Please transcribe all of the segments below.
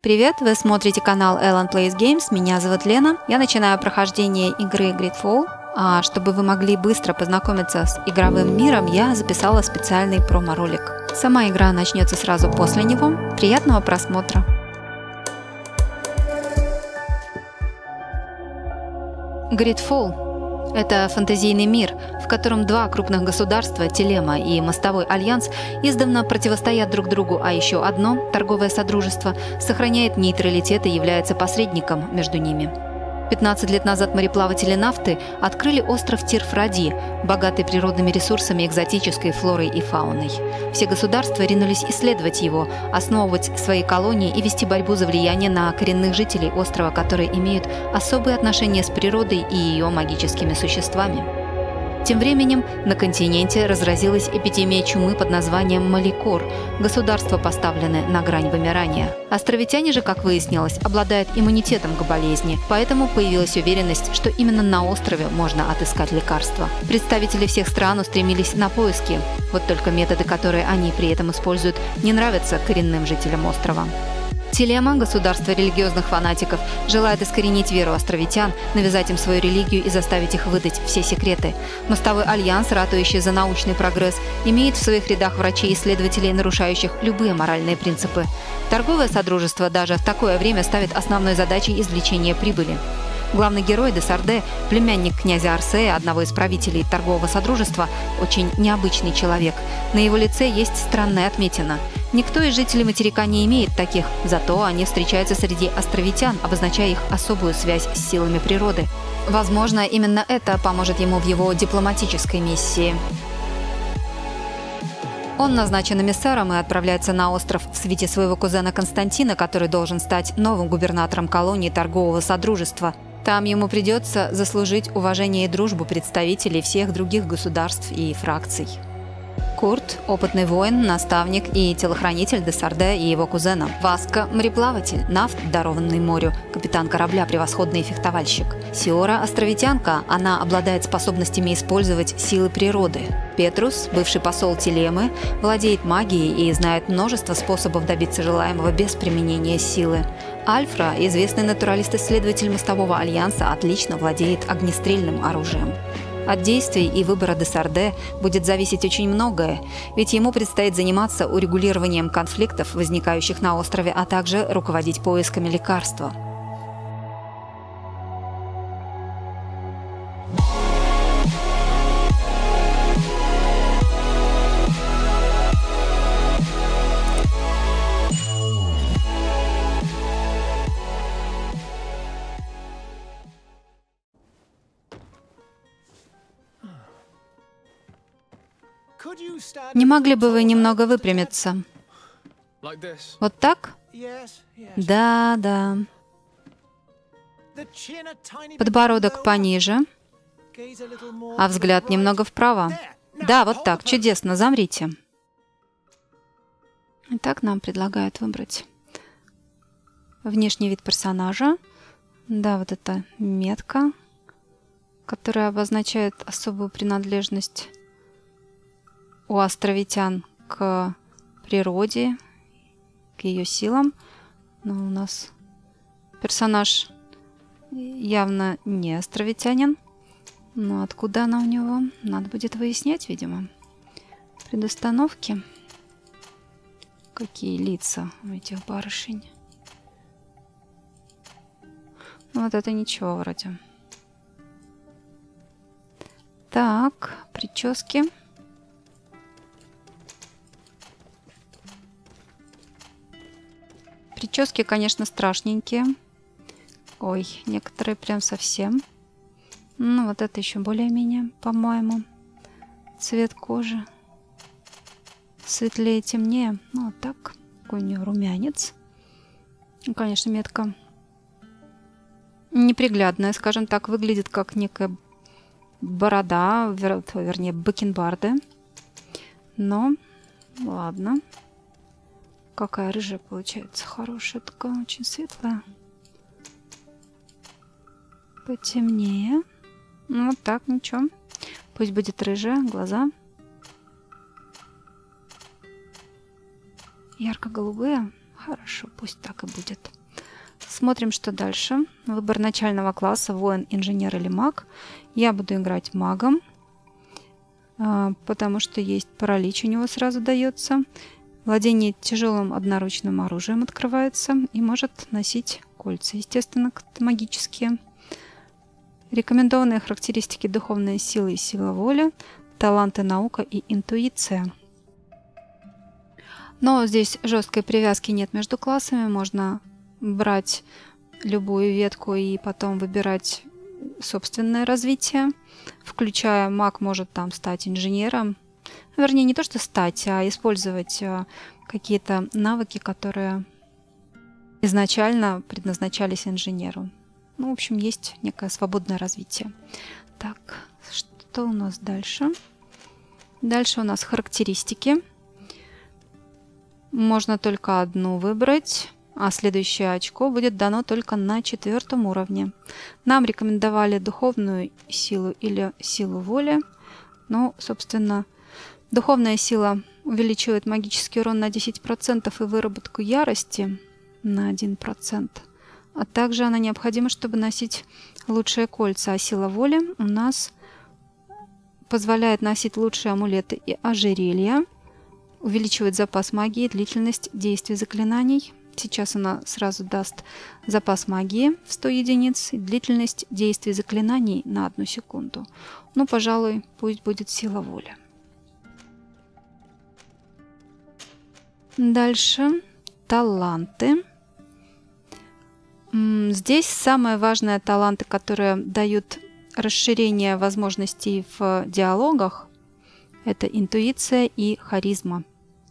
Привет, вы смотрите канал Ellen Plays Games, меня зовут Лена. Я начинаю прохождение игры Gridfall. А чтобы вы могли быстро познакомиться с игровым миром, я записала специальный промо-ролик. Сама игра начнется сразу после него. Приятного просмотра! Gridfall – это фэнтезийный мир, в котором два крупных государства, Телема и Мостовой Альянс, издавна противостоят друг другу, а еще одно, торговое содружество, сохраняет нейтралитет и является посредником между ними. 15 лет назад мореплаватели Нафты открыли остров Тирфради, богатый природными ресурсами, экзотической флорой и фауной. Все государства ринулись исследовать его, основывать свои колонии и вести борьбу за влияние на коренных жителей острова, которые имеют особые отношения с природой и ее магическими существами. Тем временем на континенте разразилась эпидемия чумы под названием Маликор. Государства поставлены на грань вымирания. Островитяне же, как выяснилось, обладают иммунитетом к болезни, поэтому появилась уверенность, что именно на острове можно отыскать лекарства. Представители всех стран устремились на поиски. Вот только методы, которые они при этом используют, не нравятся коренным жителям острова. Телема, государство религиозных фанатиков, желает искоренить веру островитян, навязать им свою религию и заставить их выдать все секреты. Мостовой альянс, ратующий за научный прогресс, имеет в своих рядах врачей и исследователей, нарушающих любые моральные принципы. Торговое содружество даже в такое время ставит основной задачей извлечение прибыли. Главный герой Десарде, племянник князя Арсея, одного из правителей торгового содружества, очень необычный человек. На его лице есть странная отметина. Никто из жителей материка не имеет таких, зато они встречаются среди островитян, обозначая их особую связь с силами природы. Возможно, именно это поможет ему в его дипломатической миссии. Он назначен эмиссаром и отправляется на остров в свите своего кузена Константина, который должен стать новым губернатором колонии торгового содружества. Там ему придется заслужить уважение и дружбу представителей всех других государств и фракций. Курт – опытный воин, наставник и телохранитель Десарде и его кузена. Васка – мореплаватель, Нафт, дарованный морю, капитан корабля, превосходный фехтовальщик. Сиора – островитянка, она обладает способностями использовать силы природы. Петрус – бывший посол Телемы, владеет магией и знает множество способов добиться желаемого без применения силы. Альфра – известный натуралист-исследователь Мостового Альянса, отлично владеет огнестрельным оружием. От действий и выбора Десарде будет зависеть очень многое, ведь ему предстоит заниматься урегулированием конфликтов, возникающих на острове, а также руководить поисками лекарства. Не могли бы вы немного выпрямиться? Вот так? Да, да. Подбородок пониже, а взгляд немного вправо. Да, вот так, чудесно, замрите. Итак, нам предлагают выбрать внешний вид персонажа. Да, вот эта метка, которая обозначает особую принадлежность у островитян к природе, к ее силам. Но у нас персонаж явно не островитянин. Но откуда она у него? Надо будет выяснять, видимо. Предустановки. Какие лица у этих барышень? Ну, вот это ничего вроде. Так, прически. Прически, конечно, страшненькие. Ой, некоторые прям совсем. Ну, вот это еще более-менее, по-моему. Цвет кожи. Светлее, темнее. Ну, вот так. Какой у нее румянец. Ну, конечно, метка неприглядная, скажем так. Выглядит как некая борода, вернее, бакенбарды. Но, ладно. Какая рыжая получается. Хорошая такая, очень светлая. Потемнее. Ну, вот так, ничего. Пусть будет рыжая, глаза. Ярко-голубые. Хорошо, пусть так и будет. Смотрим, что дальше. Выбор начального класса: воин, инженер или маг. Я буду играть магом, потому что есть паралич у него сразу дается. Владение тяжелым одноручным оружием открывается и может носить кольца, естественно, магические. Рекомендованные характеристики: духовная сила и сила воли, таланты, наука и интуиция. Но здесь жесткой привязки нет между классами. Можно брать любую ветку и потом выбирать собственное развитие. Включая маг может там стать инженером. Вернее, не то что стать, а использовать какие-то навыки, которые изначально предназначались инженеру. Ну, в общем, есть некое свободное развитие. Так, что у нас дальше? Дальше у нас характеристики. Можно только одну выбрать, а следующее очко будет дано только на 4-м уровне. Нам рекомендовали духовную силу или силу воли. Ну, собственно, духовная сила увеличивает магический урон на 10% и выработку ярости на 1%. А также она необходима, чтобы носить лучшие кольца. А сила воли у нас позволяет носить лучшие амулеты и ожерелья. Увеличивает запас магии и длительность действия заклинаний. Сейчас она сразу даст запас магии в 100 единиц и длительность действия заклинаний на 1 секунду. Ну, пожалуй, пусть будет сила воли. Дальше таланты. Здесь самые важные таланты, которые дают расширение возможностей в диалогах, это интуиция и харизма.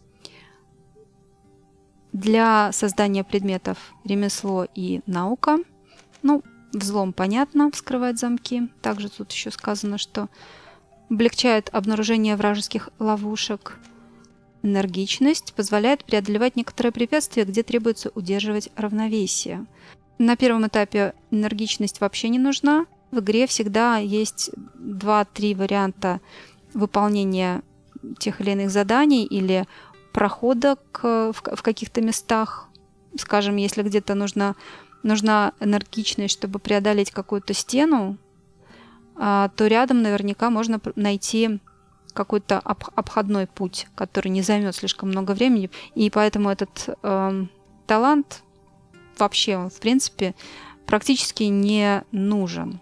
Для создания предметов ремесло и наука. Ну, взлом понятно, вскрывать замки. Также тут еще сказано, что облегчает обнаружение вражеских ловушек. Энергичность позволяет преодолевать некоторые препятствия, где требуется удерживать равновесие. На первом этапе энергичность вообще не нужна. В игре всегда есть 2-3 варианта выполнения тех или иных заданий или прохода в каких-то местах. Скажем, если где-то нужна энергичность, чтобы преодолеть какую-то стену, то рядом наверняка можно найти какой-то обходной путь, который не займет слишком много времени. И поэтому этот талант вообще, в принципе, практически не нужен.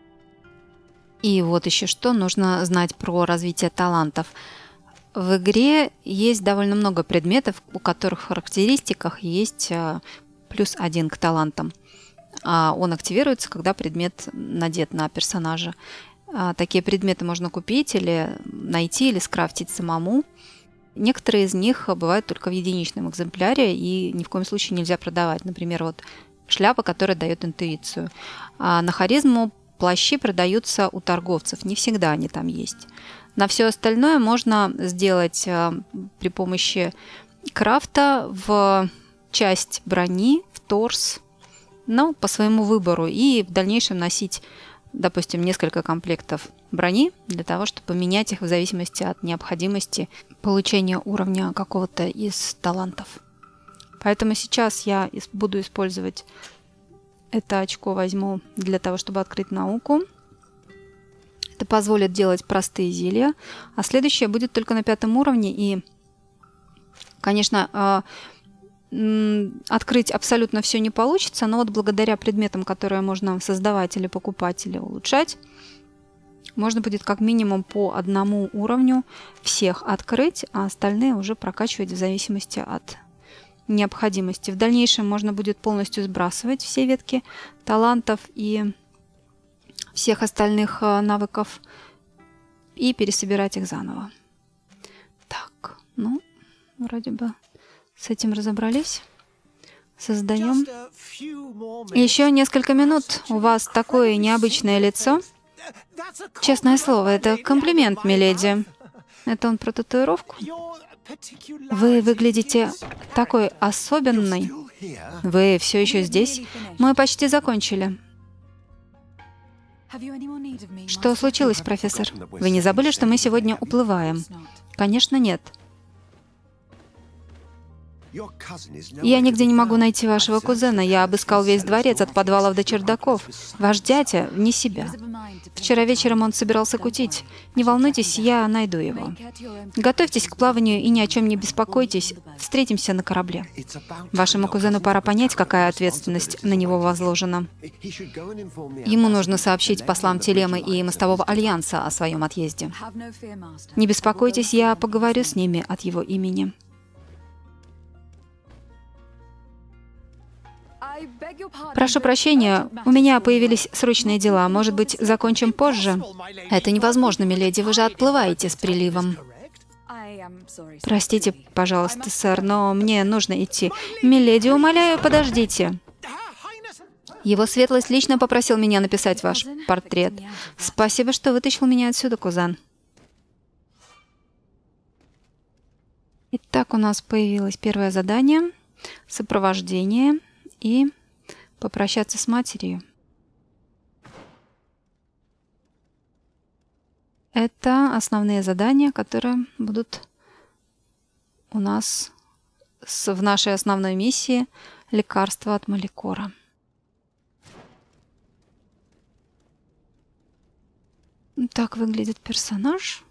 И вот еще что нужно знать про развитие талантов. В игре есть довольно много предметов, у которых в характеристиках есть +1 к талантам. Он активируется, когда предмет надет на персонажа. Такие предметы можно купить или найти, или скрафтить самому. Некоторые из них бывают только в единичном экземпляре и ни в коем случае нельзя продавать. Например, вот шляпа, которая дает интуицию. На харизму плащи продаются у торговцев. Не всегда они там есть. На все остальное можно сделать при помощи крафта в часть брони, в торс, но по своему выбору. И в дальнейшем носить, допустим, несколько комплектов брони для того, чтобы менять их в зависимости от необходимости получения уровня какого-то из талантов. Поэтому сейчас я буду использовать это очко, возьму для того, чтобы открыть науку. Это позволит делать простые зелья. А следующее будет только на 5-м уровне. И, конечно, открыть абсолютно все не получится, но вот благодаря предметам, которые можно создавать или покупать, или улучшать, можно будет как минимум по 1 уровню всех открыть, а остальные уже прокачивать в зависимости от необходимости. В дальнейшем можно будет полностью сбрасывать все ветки талантов и всех остальных навыков и пересобирать их заново. Так, ну, вроде бы с этим разобрались. Создаем. Еще несколько минут. У вас такое необычное лицо. Честное слово, это комплимент, миледи. Это он про татуировку? Вы выглядите такой особенной. Вы все еще здесь? Мы почти закончили. Что случилось, профессор? Вы не забыли, что мы сегодня уплываем? Конечно, нет. Я нигде не могу найти вашего кузена. Я обыскал весь дворец от подвалов до чердаков. Ваш дядя вне себя. Вчера вечером он собирался кутить. Не волнуйтесь, я найду его. Готовьтесь к плаванию и ни о чем не беспокойтесь. Встретимся на корабле. Вашему кузену пора понять, какая ответственность на него возложена. Ему нужно сообщить послам Телемы и Мостового Альянса о своем отъезде. Не беспокойтесь, я поговорю с ними от его имени. Прошу прощения, у меня появились срочные дела. Может быть, закончим позже? Это невозможно, миледи, вы же отплываете с приливом. Простите, пожалуйста, сэр, но мне нужно идти. Миледи, умоляю, подождите. Его светлость лично попросил меня написать ваш портрет. Спасибо, что вытащил меня отсюда, кузен. Итак, у нас появилось первое задание. Сопровождение. И попрощаться с матерью. Это основные задания, которые будут у нас в нашей основной миссии «Лекарство от Маликора». Так выглядит персонаж.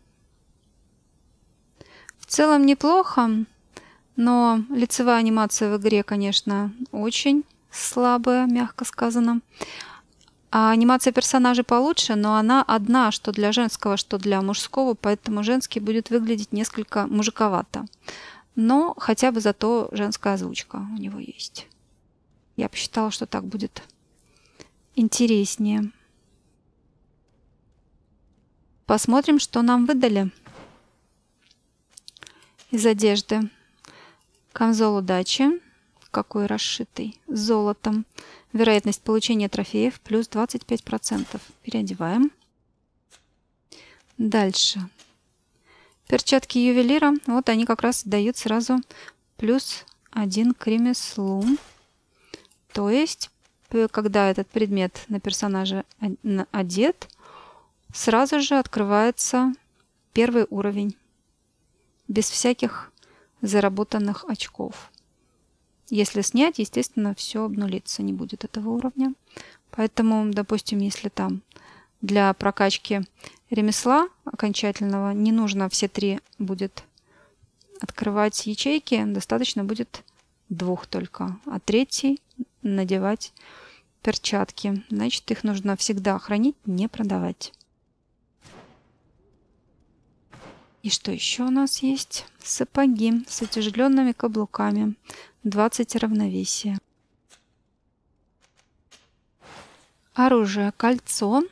В целом неплохо. Но лицевая анимация в игре, конечно, очень слабая, мягко сказано. А анимация персонажей получше, но она одна, что для женского, что для мужского, поэтому женский будет выглядеть несколько мужиковато. Но хотя бы зато женская озвучка у него есть. Я посчитала, что так будет интереснее. Посмотрим, что нам выдали из одежды. Камзол удачи, какой расшитый, с золотом. Вероятность получения трофеев плюс 25%. Переодеваем. Дальше. Перчатки ювелира. Вот они как раз дают сразу плюс 1 к ремеслу. То есть, когда этот предмет на персонаже одет, сразу же открывается первый уровень. Без всяких заработанных очков. Если снять, естественно, все обнулится, не будет этого уровня. Поэтому, допустим, если там для прокачки ремесла окончательного не нужно все 3 будет открывать ячейки, достаточно будет 2 только, а 3 надевать перчатки. Значит, их нужно всегда хранить, не продавать. И что еще у нас есть? Сапоги с утяжеленными каблуками. 20 равновесия. Оружие. Кольцо.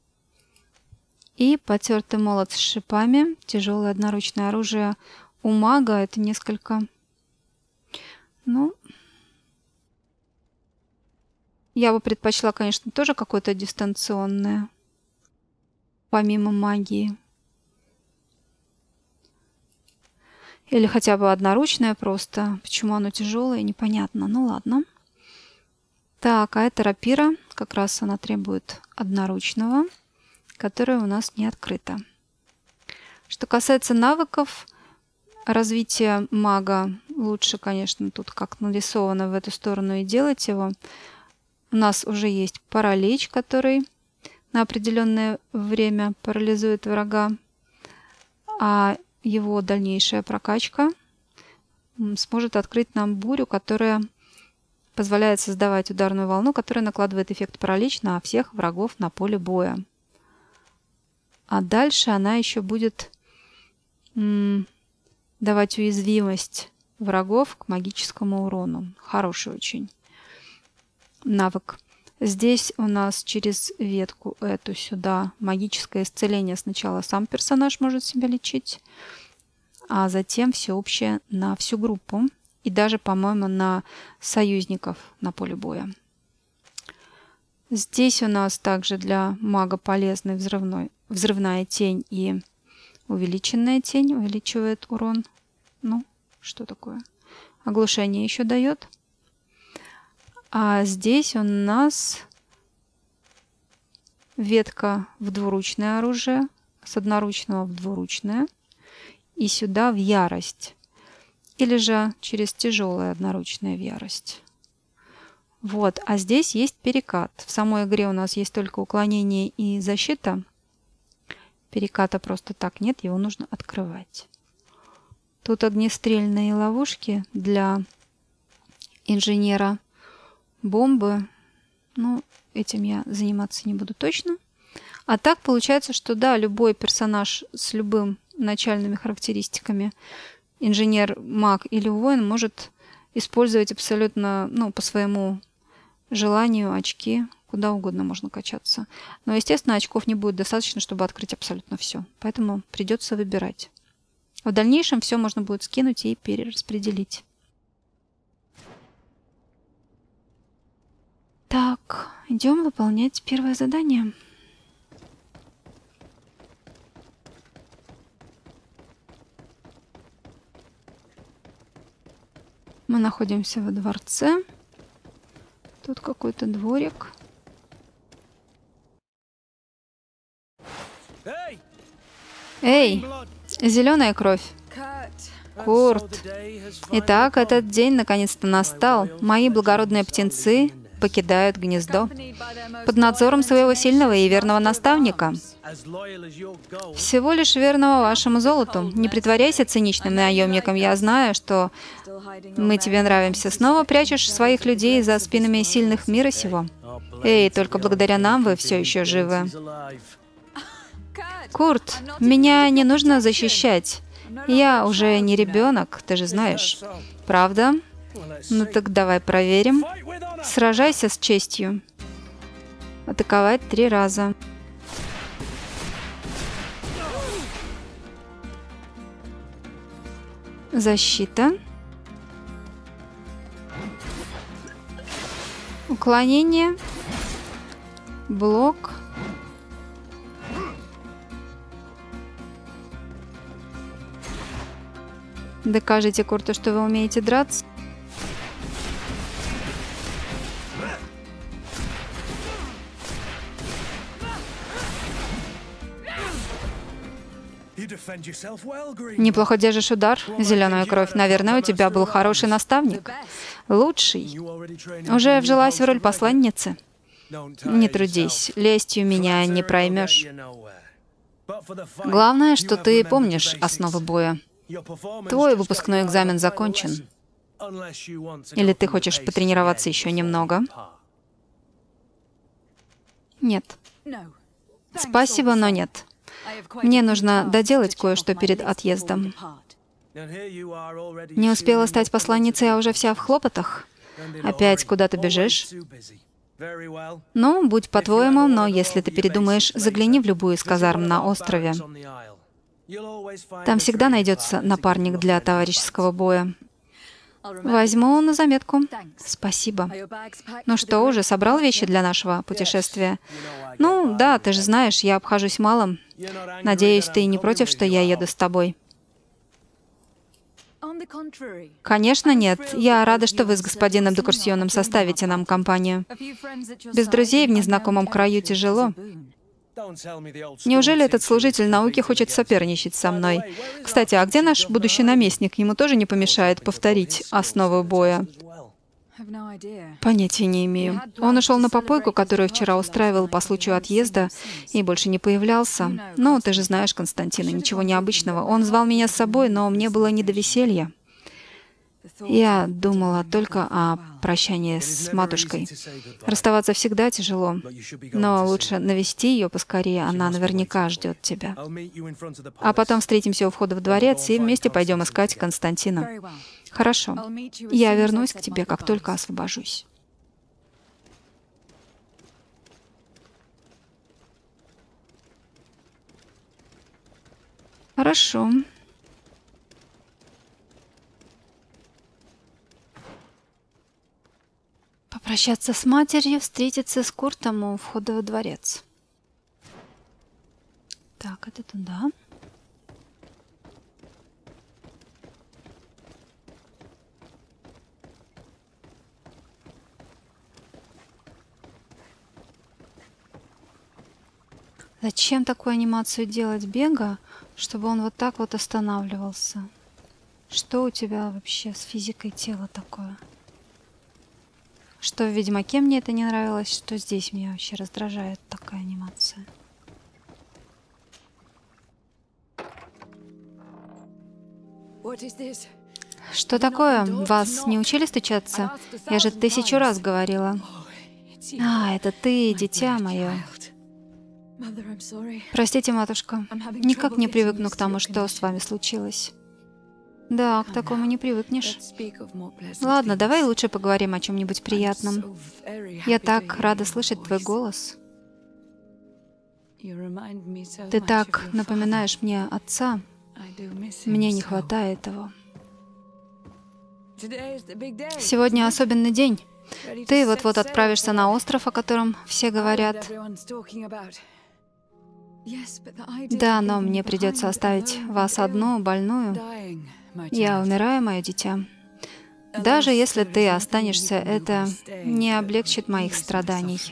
И потертый молот с шипами. Тяжелое одноручное оружие у мага. Это несколько... Ну... Я бы предпочла, конечно, тоже какое-то дистанционное. Помимо магии. Или хотя бы одноручное просто. Почему оно тяжелое, непонятно. Ну ладно. Так, а эта рапира, как раз она требует одноручного, которое у нас не открыто. Что касается навыков, развития мага, лучше, конечно, тут как нарисовано в эту сторону и делать его. У нас уже есть паралич, который на определенное время парализует врага. А его дальнейшая прокачка сможет открыть нам бурю, которая позволяет создавать ударную волну, которая накладывает эффект паралич на всех врагов на поле боя. А дальше она еще будет давать уязвимость врагов к магическому урону. Хороший очень навык. Здесь у нас через ветку эту сюда магическое исцеление. Сначала сам персонаж может себя лечить, а затем всеобщее на всю группу. И даже, по-моему, на союзников на поле боя. Здесь у нас также для мага полезны взрывная тень и увеличенная тень. Увеличивает урон. Ну, что такое? Оглушение еще дает. А здесь у нас ветка в двуручное оружие, с одноручного в двуручное, и сюда в ярость. или же через тяжелое одноручное в ярость. Вот, а здесь есть перекат. В самой игре у нас есть только уклонение и защита. Переката просто так нет, его нужно открывать. Тут огнестрельные ловушки для инженера, бомбы. Ну, этим я заниматься не буду точно. А так получается, что да, любой персонаж с любым начальными характеристиками, инженер, маг или воин, может использовать абсолютно, ну, по своему желанию очки. Куда угодно можно качаться. Но, естественно, очков не будет достаточно, чтобы открыть абсолютно все. Поэтому придется выбирать. В дальнейшем все можно будет скинуть и перераспределить. Так, идем выполнять первое задание. Мы находимся во дворце. Тут какой-то дворик. Эй, зеленая кровь. Курт. Итак, этот день наконец-то настал. Мои благородные птенцы покидают гнездо под надзором своего сильного и верного наставника. Всего лишь верного вашему золоту. Не притворяйся циничным наемником. Я знаю, что мы тебе нравимся. Снова прячешь своих людей за спинами сильных мира сего. Эй, только благодаря нам вы все еще живы. Курт, меня не нужно защищать. Я уже не ребенок, ты же знаешь. Правда? Ну так давай проверим. Сражайся с честью. Атаковать 3 раза. Защита. Уклонение. Блок. Докажите Курту, что вы умеете драться. Неплохо держишь удар, зеленая кровь. Наверное, у тебя был хороший наставник. Лучший. Уже вжилась в роль посланницы. Не трудись, лестью меня не проймешь. Главное, что ты помнишь основы боя. Твой выпускной экзамен закончен. Или ты хочешь потренироваться еще немного? Нет. Спасибо, но нет. Мне нужно доделать кое-что перед отъездом. Не успела стать посланницей, а уже вся в хлопотах. Опять куда-то бежишь? Ну, будь по-твоему, но если ты передумаешь, загляни в любую из казарм на острове. Там всегда найдется напарник для товарищеского боя. Возьму на заметку. Спасибо. Ну что, уже собрал вещи для нашего путешествия? Ну, да, ты же знаешь, я обхожусь малым. Надеюсь, ты не против, что я еду с тобой? Конечно, нет. Я рада, что вы с господином де Курсьоном составите нам компанию. Без друзей в незнакомом краю тяжело. Неужели этот служитель науки хочет соперничать со мной? Кстати, а где наш будущий наместник? Ему тоже не помешает повторить основы боя. Понятия не имею. Он ушел на попойку, которую вчера устраивал по случаю отъезда, и больше не появлялся. Ну, ты же знаешь Константина, ничего необычного. Он звал меня с собой, но мне было не до веселья. Я думала только о прощании с матушкой. Расставаться всегда тяжело, но лучше навести ее поскорее, она наверняка ждет тебя. А потом встретимся у входа в дворец и вместе пойдем искать Константина. Хорошо. Я вернусь к тебе, как только освобожусь. Хорошо. Попрощаться с матерью, встретиться с Куртом у входа во дворец. Так, это туда. Зачем такую анимацию делать бега, чтобы он вот так вот останавливался? Что у тебя вообще с физикой тела такое? Что в Ведьмаке мне это не нравилось, что здесь меня вообще раздражает такая анимация. Что такое? Вас не учили стучаться? Я же 1000 раз говорила. А, это ты, дитя мое. Простите, матушка. Никак не привыкну к тому, что с вами случилось. Да, к такому не привыкнешь. Ладно, давай лучше поговорим о чем-нибудь приятном. Я так рада слышать твой голос. Ты так напоминаешь мне отца. Мне не хватает его. Сегодня особенный день. Ты вот-вот отправишься на остров, о котором все говорят. Да, но мне придется оставить вас одну, больную. Я умираю, мое дитя. Даже если ты останешься, это не облегчит моих страданий.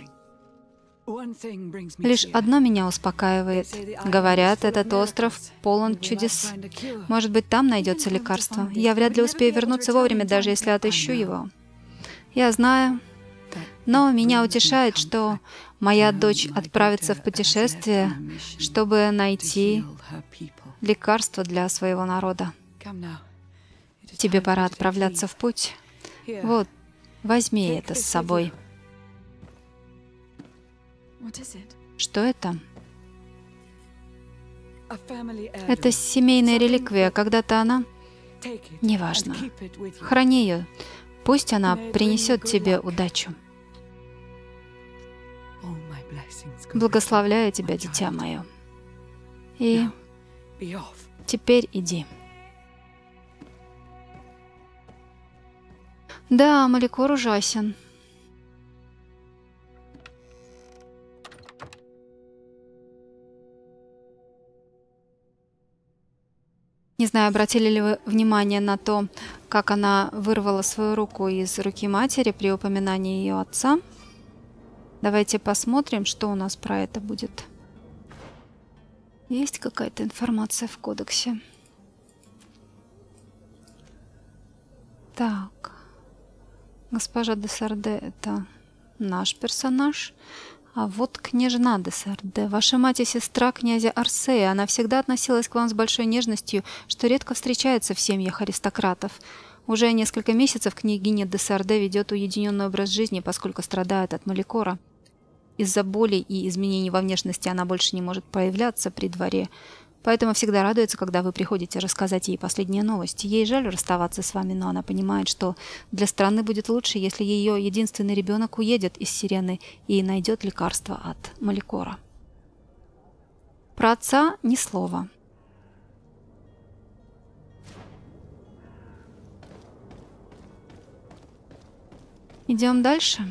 Лишь одно меня успокаивает. Говорят, этот остров полон чудес. Может быть, там найдется лекарство. Я вряд ли успею вернуться вовремя, даже если отыщу его. Я знаю. Но меня утешает, что моя дочь отправится в путешествие, чтобы найти лекарство для своего народа. Тебе пора отправляться в путь. Вот, возьми это с собой. Что это? Это семейная реликвия. Когда-то она... Неважно. Храни ее. Пусть она принесет тебе удачу. Благословляю тебя, дитя мое. И теперь иди. Да, Маликор ужасен. Не знаю, обратили ли вы внимание на то, как она вырвала свою руку из руки матери при упоминании ее отца. Давайте посмотрим, что у нас про это будет. Есть какая-то информация в кодексе? Так. Госпожа де Сарде — это наш персонаж. А вот княжна де Сарде, ваша мать и сестра князя Арсея. Она всегда относилась к вам с большой нежностью, что редко встречается в семьях аристократов. Уже несколько месяцев княгиня де Сарде ведет уединенный образ жизни, поскольку страдает от Маликора. Из-за боли и изменений во внешности она больше не может появляться при дворе, поэтому всегда радуется, когда вы приходите рассказать ей последние новости. Ей жаль расставаться с вами, но она понимает, что для страны будет лучше, если ее единственный ребенок уедет из Сирены и найдет лекарство от Маликора. Про отца ни слова. Идем дальше.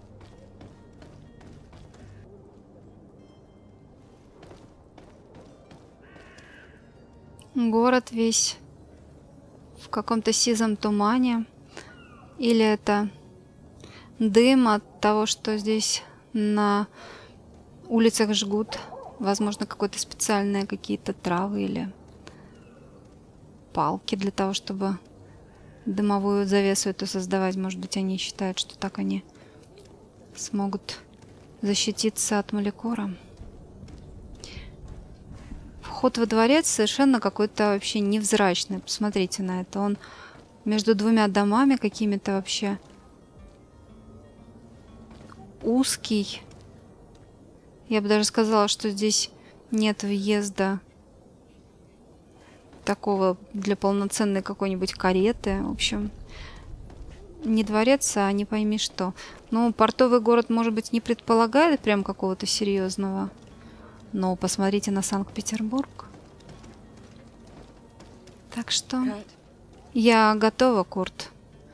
Город весь в каком-то сизом тумане. Или это дым от того, что здесь на улицах жгут. Возможно, какие-то специальные какие-то травы или палки для того, чтобы дымовую завесу эту создавать. Может быть, они считают, что так они смогут защититься от Маликора. Вход во дворец совершенно какой-то вообще невзрачный. Посмотрите на это. Он между двумя домами какими-то вообще узкий. Я бы даже сказала, что здесь нет въезда такого для полноценной какой-нибудь кареты. В общем, не дворец, а не пойми что. Ну, портовый город, может быть, не предполагает прям какого-то серьезного. Но посмотрите на Санкт-Петербург. Так что я готова, Курт.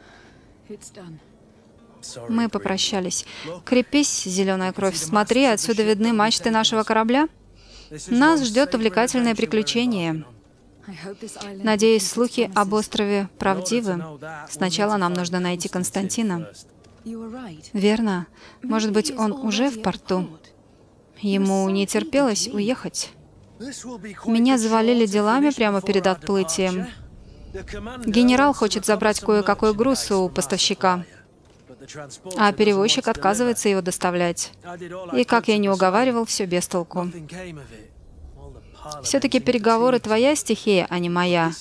Мы попрощались. Крепись, зеленая кровь. Смотри, отсюда видны мачты нашего корабля. Нас ждет увлекательное приключение. Надеюсь, слухи об острове правдивы. Сначала нам нужно найти Константина. Верно. Может быть, он уже в порту? Ему не терпелось уехать. Меня завалили делами прямо перед отплытием. Генерал хочет забрать кое-какой груз у поставщика, а перевозчик отказывается его доставлять. И, как я не уговаривал, все без толку. Все-таки переговоры твоя стихия, а не моя.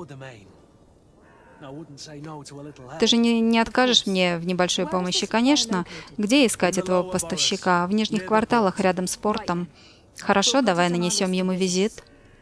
Ты же не откажешь мне в небольшой помощи, конечно. Где искать этого поставщика? В нижних кварталах, рядом с портом. Хорошо, давай нанесем ему визит.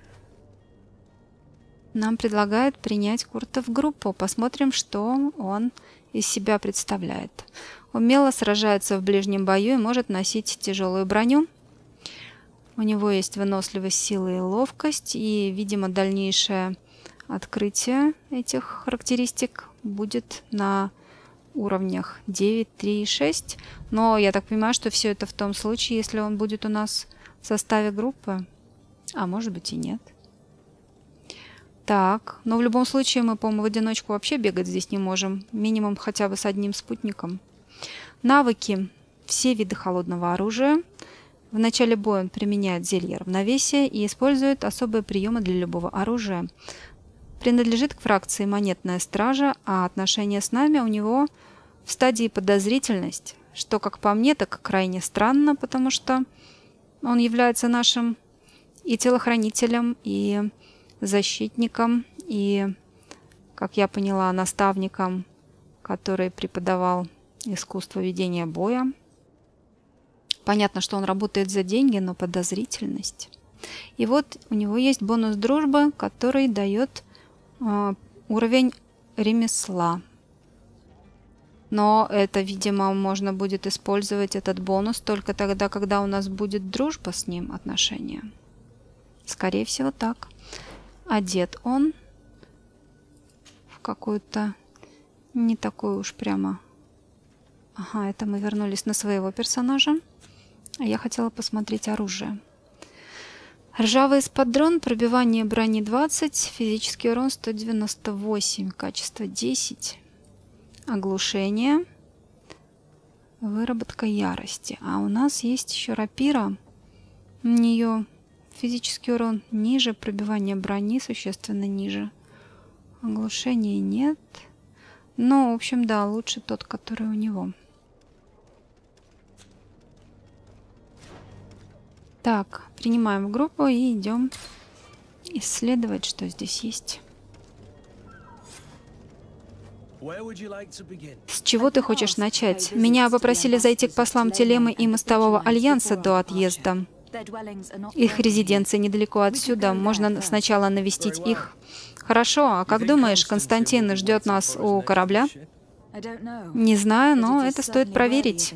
Нам предлагают принять Курта в группу. Посмотрим, что он из себя представляет. Умело сражается в ближнем бою и может носить тяжелую броню. У него есть выносливость, сила и ловкость. И, видимо, дальнейшее открытие этих характеристик будет на уровнях 9, 3 и 6. Но я так понимаю, что все это в том случае, если он будет у нас в составе группы. А может быть и нет. Так, но в любом случае мы, по-моему, в одиночку вообще бегать здесь не можем. Минимум хотя бы с одним спутником. Навыки. Все виды холодного оружия. В начале боя он применяет зелье равновесия и использует особые приемы для любого оружия. Принадлежит к фракции монетная стража, а отношения с нами у него в стадии подозрительность, что, как по мне, так крайне странно, потому что он является нашим и телохранителем, и защитником, и, как я поняла, наставником, который преподавал искусство ведения боя. Понятно, что он работает за деньги, но подозрительность. И вот у него есть бонус дружбы, который дает уровень ремесла. Но это, видимо, можно будет использовать этот бонус только тогда, когда у нас будет дружба с ним, отношения. Скорее всего, так. Одет он в какую-то не такую уж прямо... Ага, это мы вернулись на своего персонажа. А я хотела посмотреть оружие. Ржавый эспадрон, пробивание брони 20, физический урон 198, качество 10, оглушение, выработка ярости. А у нас есть еще рапира. У нее физический урон ниже, пробивание брони существенно ниже. Оглушения нет. Но, в общем, да, лучше тот, который у него. Так, принимаем в группу и идем исследовать, что здесь есть. С чего ты хочешь начать? Меня попросили зайти к послам Телемы и Мостового Альянса до отъезда. Их резиденция недалеко отсюда. Можно сначала навестить их. Хорошо, а как думаешь, Константин ждет нас у корабля? Не знаю, но это стоит проверить.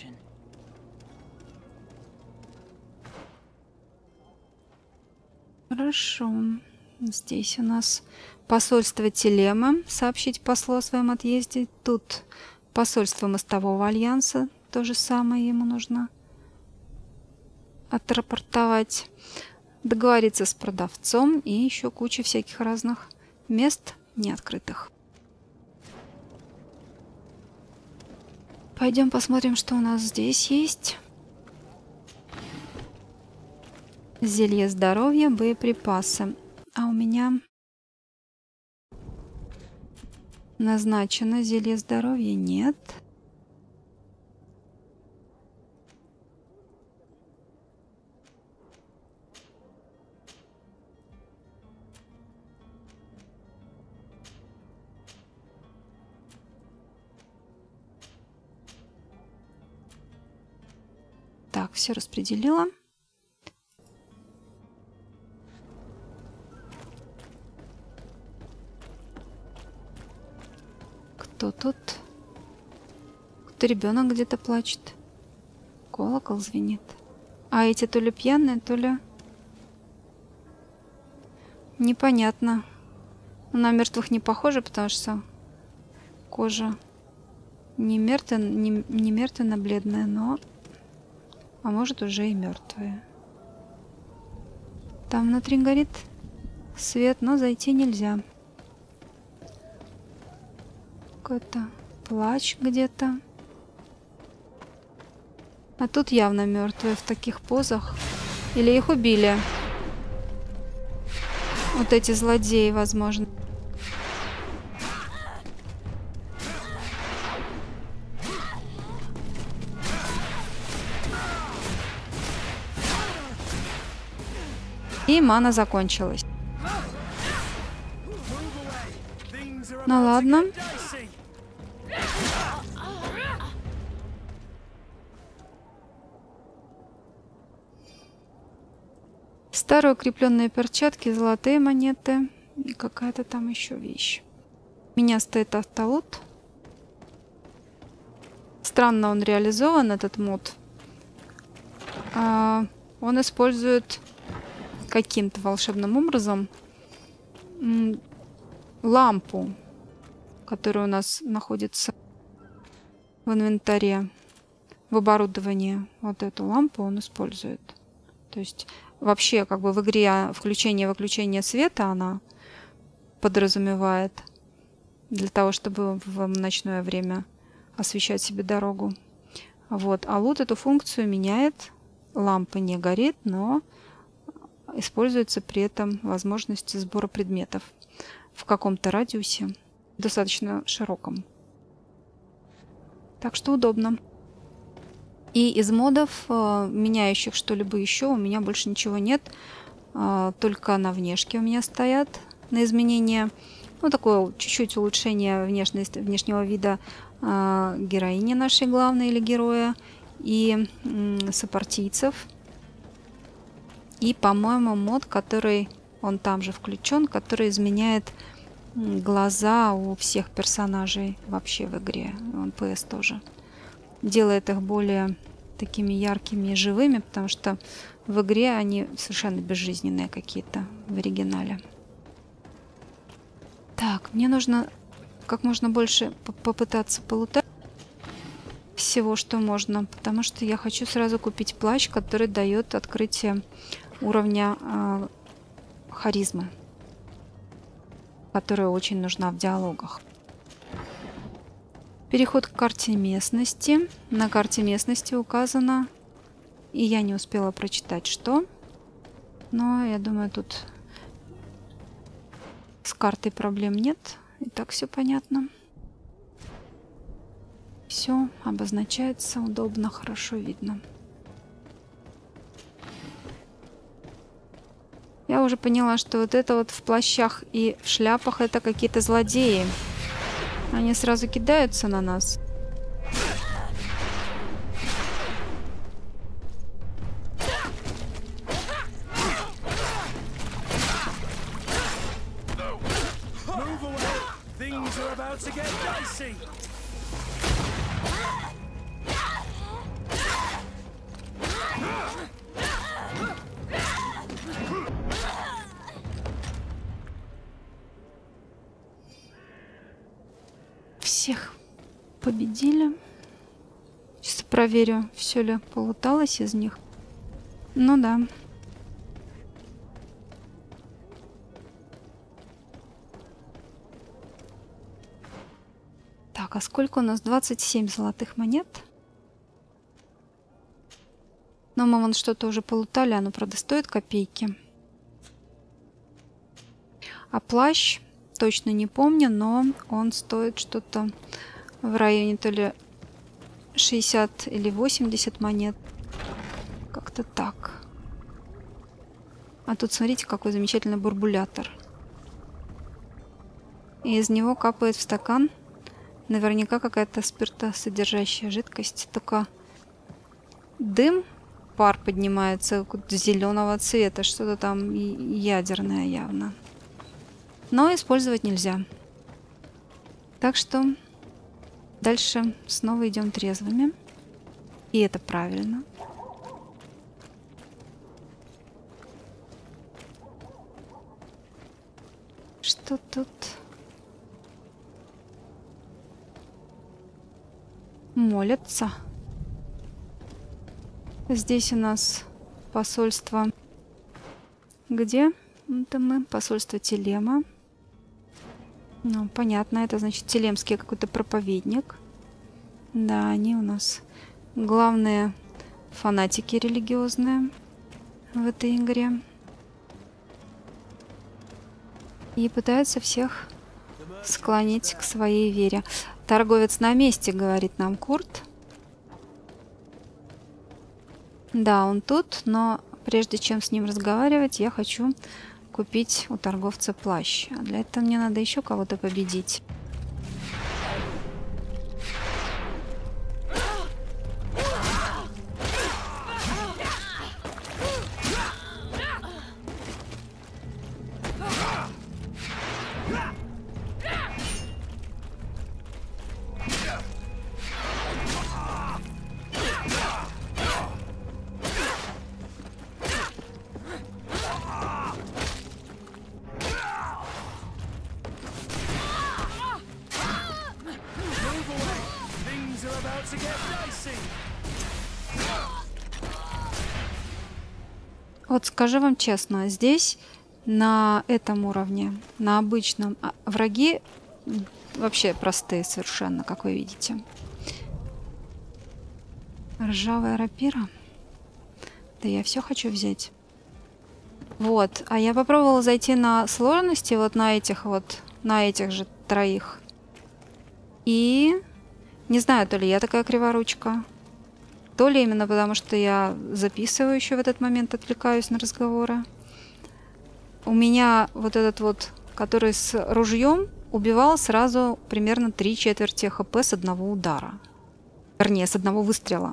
Хорошо. Здесь у нас посольство Телемы. Сообщить послу о своем отъезде. Тут посольство Мостового Альянса. То же самое ему нужно отрапортовать. Договориться с продавцом. И еще куча всяких разных мест неоткрытых. Пойдем посмотрим, что у нас здесь есть. Зелье здоровья, боеприпасы. А у меня назначено зелье здоровья? Нет. Так, все распределила. Кто тут? Кто ребенок где-то плачет? Колокол звенит. А эти то ли пьяные, то ли... Непонятно. На мертвых не похоже, потому что кожа не мертвенно-бледная, но... А может, уже и мертвые. Там внутри горит свет, но зайти нельзя. Какой-то плач где-то. А тут явно мертвые в таких позах. Или их убили. Вот эти злодеи, возможно. И мана закончилась. Ну ладно. Старые укрепленные перчатки, золотые монеты и какая-то там еще вещь. У меня стоит автолот. Странно он реализован, этот мод. Он использует каким-то волшебным образом лампу, которая у нас находится в инвентаре, в оборудовании. Вот эту лампу он использует. То есть вообще как бы в игре включение-выключение света она подразумевает для того, чтобы в ночное время освещать себе дорогу. Вот. А лут эту функцию меняет. Лампа не горит, но используется при этом возможность сбора предметов в каком-то радиусе, достаточно широком. Так что удобно. И из модов, меняющих что-либо еще, у меня больше ничего нет. Только на внешке у меня стоят на изменение. Ну, такое чуть-чуть улучшение внешнего вида героини нашей главной или героя и сопартийцев. И, по-моему, мод, который он там же включен, который изменяет глаза у всех персонажей вообще в игре. Он PS тоже. Делает их более такими яркими и живыми, потому что в игре они совершенно безжизненные какие-то в оригинале. Так, мне нужно как можно больше попытаться полутать всего, что можно, потому что я хочу сразу купить плащ, который дает открытие уровня харизмы, которая очень нужна в диалогах. Переход к карте местности. На карте местности указано, и я не успела прочитать, что, но я думаю, тут с картой проблем нет. И так все понятно. Все обозначается удобно, хорошо видно. Я уже поняла, что вот это вот в плащах и в шляпах это какие-то злодеи. Они сразу кидаются на нас. Всех победили. Сейчас проверю, все ли полуталось из них. Ну да. Так, а сколько у нас? 27 золотых монет. Но мы вон что-то уже полутали, оно, правда, стоит копейки. А плащ, точно не помню, но он стоит что-то в районе то ли 60 или 80 монет. Как-то так. А тут смотрите, какой замечательный бурбулятор. И из него капает в стакан наверняка какая-то спиртосодержащая жидкость. Только дым, пар поднимается зеленого цвета. Что-то там ядерное явно. Но использовать нельзя. Так что дальше снова идем трезвыми. И это правильно. Что тут? Молятся. Здесь у нас посольство. Где? Это мы. Посольство Телема. Ну, понятно, это значит телемский какой-то проповедник. Да, они у нас главные фанатики религиозные в этой игре. И пытаются всех склонить к своей вере. Торговец на месте, говорит нам Курт. Да, он тут, но прежде чем с ним разговаривать, я хочу купить у торговца плащ. А для этого мне надо еще кого-то победить. Вот скажу вам честно, здесь на этом уровне, на обычном, враги вообще простые совершенно, как вы видите. Ржавая рапира. Да я все хочу взять. Вот, а я попробовала зайти на сложности, вот на этих же троих. И не знаю, то ли я такая криворучка, то ли именно потому, что я записываю еще в этот момент, отвлекаюсь на разговоры. У меня вот этот вот, который с ружьем, убивал сразу примерно 3/4 хп с одного удара. Вернее, с одного выстрела.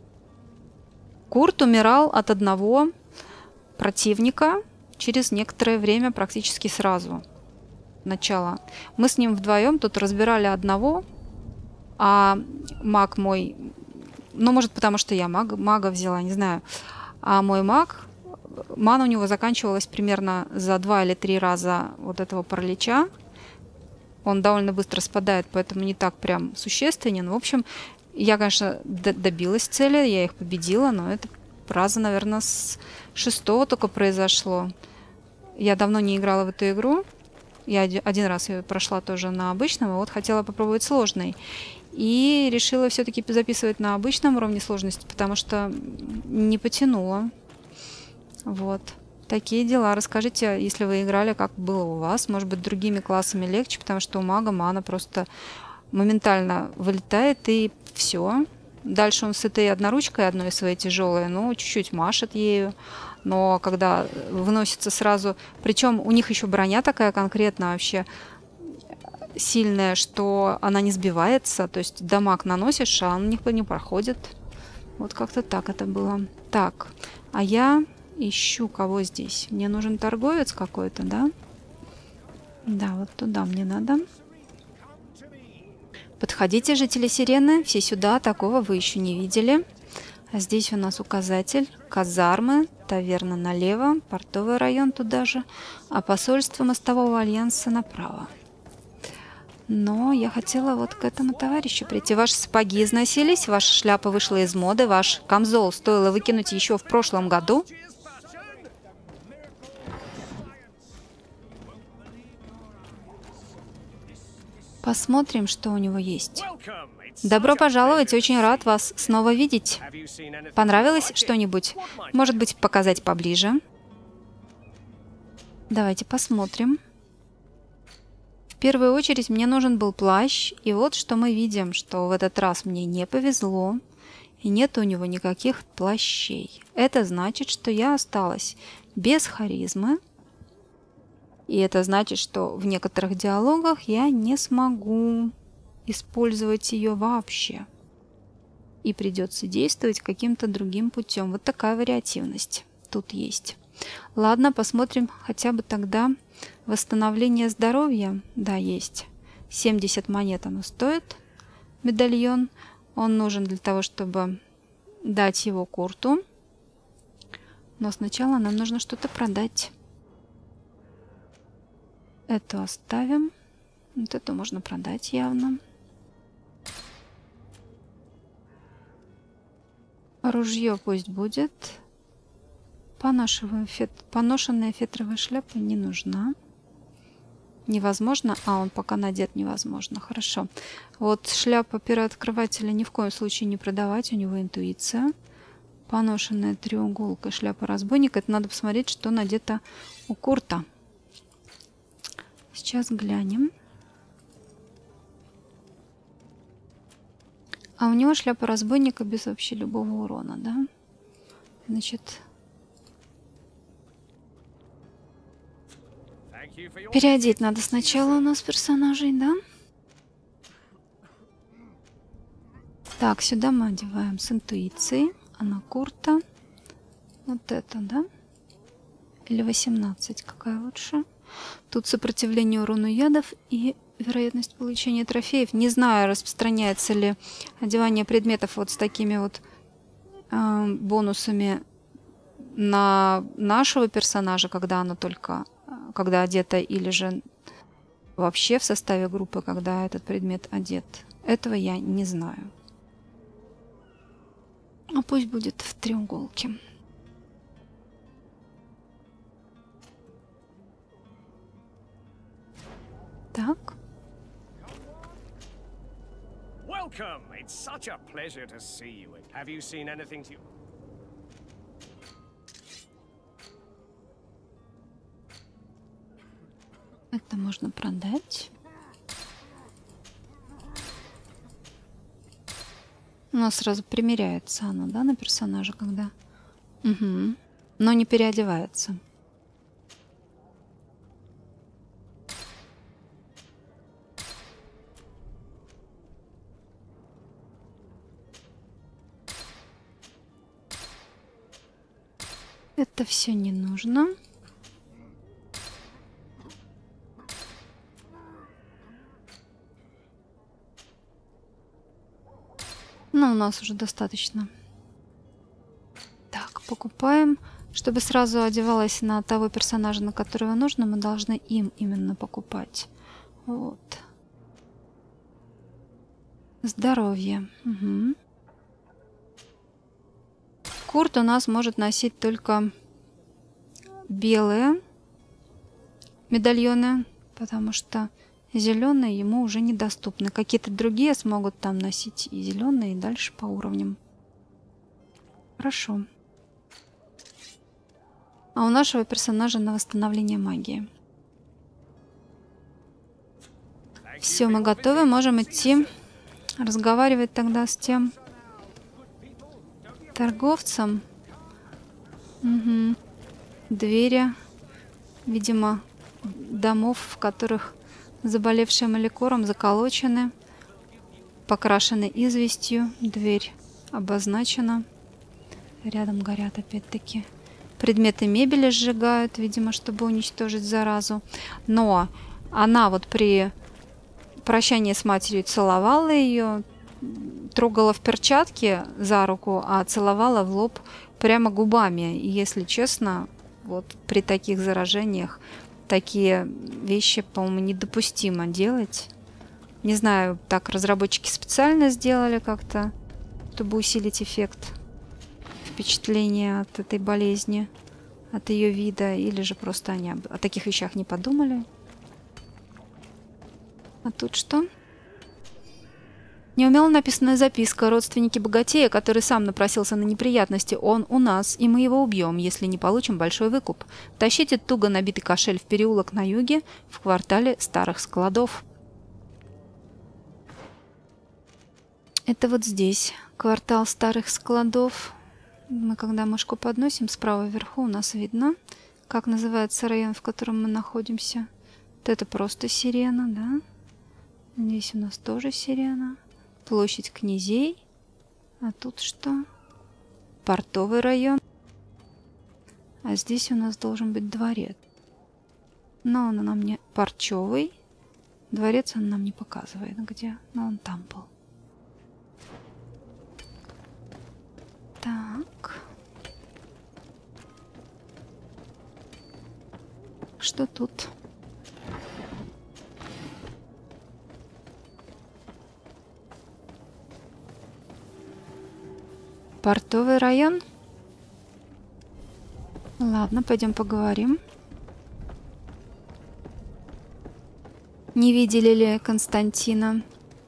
Курт умирал от одного противника через некоторое время, практически сразу. Начало. Мы с ним вдвоем тут разбирали одного, а маг мой... Ну, может, потому что я мага взяла, не знаю. А мой маг, мана у него заканчивалась примерно за 2 или 3 раза вот этого паралича. Он довольно быстро спадает, поэтому не так прям существенен. В общем, я, конечно, добилась цели, я их победила, но это раза, наверное, с 6-го только произошло. Я давно не играла в эту игру. Я один раз ее прошла тоже на обычном, и вот хотела попробовать сложный. И решила все-таки записывать на обычном уровне сложности, потому что не потянула. Вот. Такие дела. Расскажите, если вы играли, как было у вас. Может быть, другими классами легче, потому что у мага мана просто моментально вылетает, и все. Дальше он с этой одноручкой, одной своей тяжелой, ну, чуть-чуть машет ею. Но когда выносится сразу... Причем у них еще броня такая конкретная вообще сильная, что она не сбивается. То есть дамаг наносишь, а он никто не проходит. Вот как-то так это было. Так, а я ищу кого здесь. Мне нужен торговец какой-то, да? Да, вот туда мне надо. Подходите, жители Сирены, все сюда, такого вы еще не видели. А здесь у нас указатель, казармы, таверна налево, портовый район туда же, а посольство Мостового Альянса направо. Но я хотела вот к этому товарищу прийти. Ваши сапоги износились, ваша шляпа вышла из моды, ваш камзол стоило выкинуть еще в прошлом году. Посмотрим, что у него есть. Добро пожаловать, очень рад вас снова видеть. Понравилось что-нибудь? Может быть, показать поближе? Давайте посмотрим. В первую очередь мне нужен был плащ, и вот что мы видим, что в этот раз мне не повезло, и нет у него никаких плащей. Это значит, что я осталась без харизмы, и это значит, что в некоторых диалогах я не смогу использовать ее вообще. И придется действовать каким-то другим путем. Вот такая вариативность тут есть. Ладно, посмотрим хотя бы тогда восстановление здоровья. Да, есть. 70 монет оно стоит. Медальон. Он нужен для того, чтобы дать его Курту. Но сначала нам нужно что-то продать. Эту оставим. Вот эту можно продать явно. Ружье пусть будет. Поношенная фетровая шляпа не нужна. Невозможно. А, он пока надет невозможно. Хорошо. Вот шляпа первооткрывателя ни в коем случае не продавать. У него интуиция. Поношенная треуголка, шляпа разбойника. Это надо посмотреть, что надето у Курта. Сейчас глянем. А у него шляпа разбойника без вообще любого урона, да? Значит, Переодеть надо сначала у нас персонажей, да? Так, сюда мы одеваем с интуицией. Анакурта. Вот это, да? Или 18, какая лучше? Тут сопротивление урону ядов и вероятность получения трофеев. Не знаю, распространяется ли одевание предметов вот с такими вот бонусами на нашего персонажа, когда оно только, когда одето, или же вообще в составе группы, когда этот предмет одет. Этого я не знаю. А пусть будет в треуголке. Так. Welcome. It's such a pleasure to see you. Have you seen anything to... Это можно продать. У нас сразу примеряется оно, да, на персонажа, когда... Угу. Но не переодевается. Это все не нужно. Но у нас уже достаточно. Так, покупаем. Чтобы сразу одевалась на того персонажа, на которого нужно, мы должны им именно покупать. Вот. Здоровье. Угу. Курт у нас может носить только белые медальоны, потому что зеленые ему уже недоступны. Какие-то другие смогут там носить и зеленые, и дальше по уровням. Хорошо. А у нашего персонажа на восстановление магии. Все, мы готовы, можем идти разговаривать тогда с тем торговцем. Угу. Двери, видимо, домов, в которых заболевшие маликором заколочены, покрашены известью. Дверь обозначена. Рядом горят опять-таки. Предметы мебели сжигают, видимо, чтобы уничтожить заразу. Но она вот при прощании с матерью целовала ее, трогала в перчатке за руку, а целовала в лоб прямо губами. И, если честно, вот при таких заражениях такие вещи, по-моему, недопустимо делать. Не знаю, так разработчики специально сделали как-то, чтобы усилить эффект впечатления от этой болезни, от ее вида, или же просто они о таких вещах не подумали. А тут что? Неумело написанная записка. Родственники богатея, который сам напросился на неприятности. Он у нас, и мы его убьем, если не получим большой выкуп. Тащите туго набитый кошель в переулок на юге, в квартале старых складов. Это вот здесь, квартал старых складов. Мы когда мышку подносим, справа вверху у нас видно, как называется район, в котором мы находимся. Вот это просто сирена, да? Здесь у нас тоже сирена. Площадь князей. А тут что? Портовый район. А здесь у нас должен быть дворец. Но он нам не... Парчевый. Дворец он нам не показывает, где. Но он там был. Так. Что тут? Портовый район? Ладно, пойдем поговорим. Не видели ли Константина?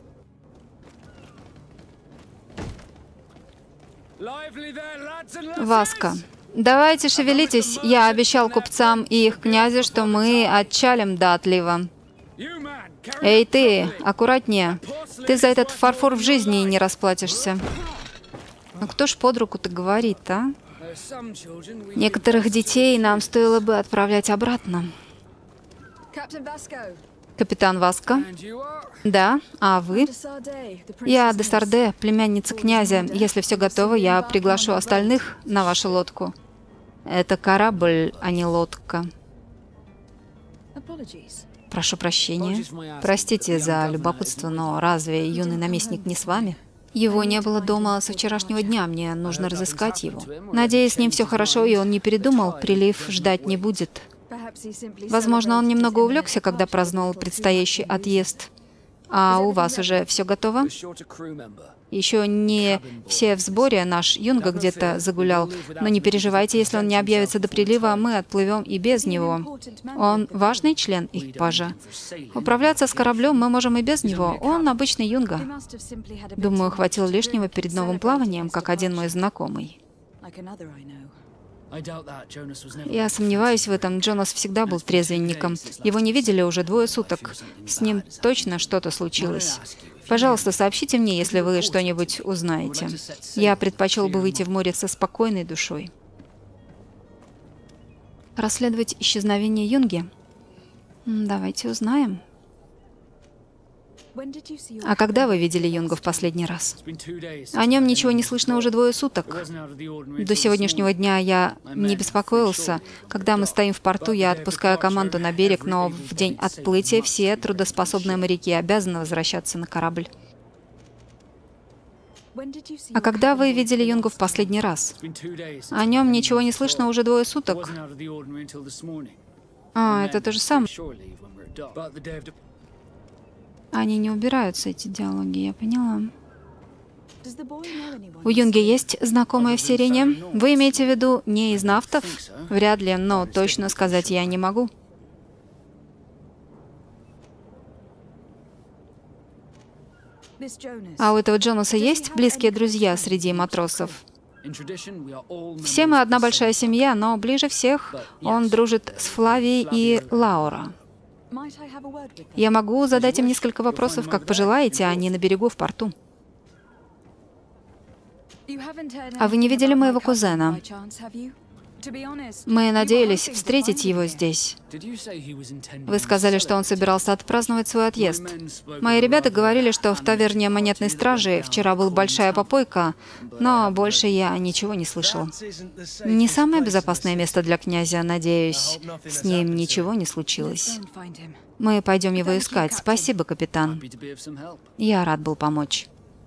Васка. Давайте шевелитесь. Я обещал купцам и их князю, что мы отчалим до отлива. Эй ты, аккуратнее. Ты за этот фарфор в жизни не расплатишься. Ну кто ж под руку-то говорит, а? Некоторых детей нам стоило бы отправлять обратно. Капитан Васко. Да, а вы? Я де Сарде, племянница князя. Если все готово, я приглашу остальных на вашу лодку. Это корабль, а не лодка. Прошу прощения. Простите за любопытство, но разве юный наместник не с вами? Его не было дома со вчерашнего дня, мне нужно разыскать его. Надеюсь, с ним все хорошо, и он не передумал, прилив ждать не будет. Возможно, он немного увлекся, когда праздновал предстоящий отъезд. А у вас уже все готово? Еще не все в сборе, наш Юнга где-то загулял. Но не переживайте, если он не объявится до прилива, мы отплывем и без него. Он важный член экипажа. Управляться с кораблем мы можем и без него. Он обычный Юнга. Думаю, хватило лишнего перед новым плаванием, как один мой знакомый. Я сомневаюсь в этом. Джонас всегда был трезвенником. Его не видели уже 2 суток. С ним точно что-то случилось. Пожалуйста, сообщите мне, если вы что-нибудь узнаете. Я предпочел бы выйти в море со спокойной душой. Расследовать исчезновение Юнги? Давайте узнаем. А когда вы видели Юнгу в последний раз? О нем ничего не слышно уже 2 суток. До сегодняшнего дня я не беспокоился. Когда мы стоим в порту, я отпускаю команду на берег, но в день отплытия все трудоспособные моряки обязаны возвращаться на корабль. А когда вы видели Юнгу в последний раз? О нем ничего не слышно уже 2 суток. А, это то же самое. Они не убираются, эти диалоги, я поняла. У Юнги есть знакомые в Сирене? Вы имеете в виду не из нафтов? Вряд ли, но точно сказать я не могу. А у этого Джонаса есть близкие друзья среди матросов? Все мы одна большая семья, но ближе всех он дружит с Флавией и Лаура. Я могу задать им несколько вопросов, как пожелаете, а не на берегу в порту. А вы не видели моего кузена? Мы надеялись встретить его здесь. Вы сказали, что он собирался отпраздновать свой отъезд. Мои ребята говорили, что в таверне Монетной Стражи вчера была большая попойка, но больше я ничего не слышал. Не самое безопасное место для князя, надеюсь. С ним ничего не случилось. Мы пойдем его искать. Спасибо, капитан. Я рад был помочь.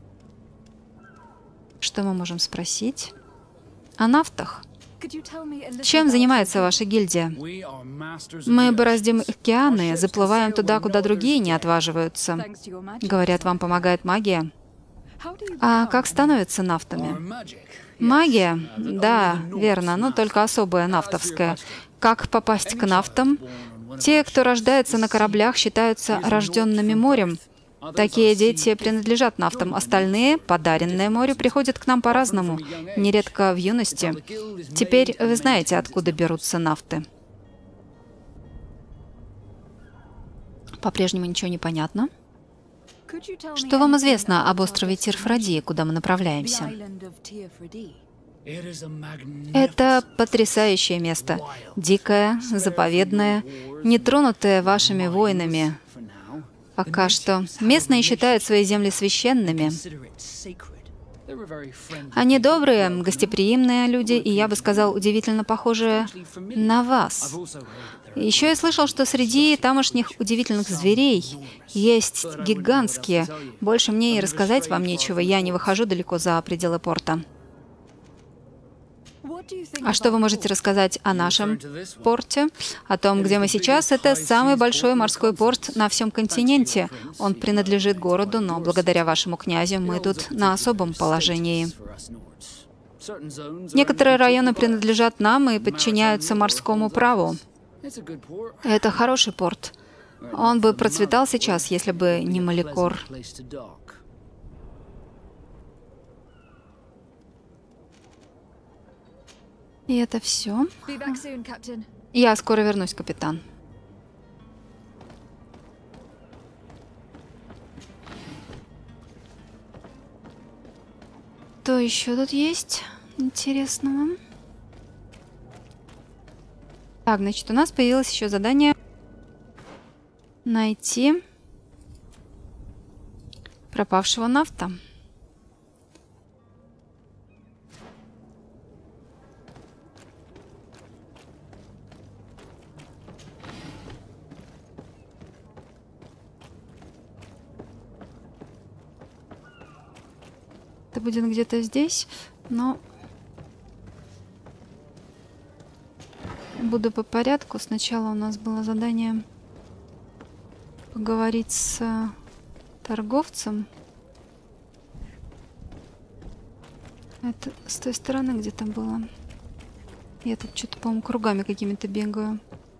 Что мы можем спросить? О нафтах. Чем занимается ваша гильдия? Мы бороздим океаны, заплываем туда, куда другие не отваживаются. Говорят, вам помогает магия. А как становятся нафтами? Магия? Да, верно, но только особая нафтовская. Как попасть к нафтам? Те, кто рождается на кораблях, считаются рожденными морем. Такие дети принадлежат нафтам. Остальные, подаренные морю, приходят к нам по-разному, нередко в юности. Теперь вы знаете, откуда берутся нафты. По-прежнему ничего не понятно. Что вам известно об острове Тирфради, куда мы направляемся? Это потрясающее место. Дикое, заповедное, нетронутое вашими войнами. Пока что. Местные считают свои земли священными. Они добрые, гостеприимные люди, и, я бы сказал, удивительно похожие на вас. Еще я слышал, что среди тамошних удивительных зверей есть гигантские. Больше мне и рассказать вам нечего, я не выхожу далеко за пределы порта. А что вы можете рассказать о нашем порте? О том, где мы сейчас? Это самый большой морской порт на всем континенте. Он принадлежит городу, но благодаря вашему князю мы тут на особом положении. Некоторые районы принадлежат нам и подчиняются морскому праву. Это хороший порт. Он бы процветал сейчас, если бы не Маликор. И это все. Я скоро вернусь, капитан. Что еще тут есть интересного? Так, значит, у нас появилось еще задание найти пропавшего нафта. Это будет где-то здесь, но буду по порядку. Сначала у нас было задание поговорить с торговцем. Это с той стороны где-то было. Я тут что-то, по-моему, кругами какими-то бегаю.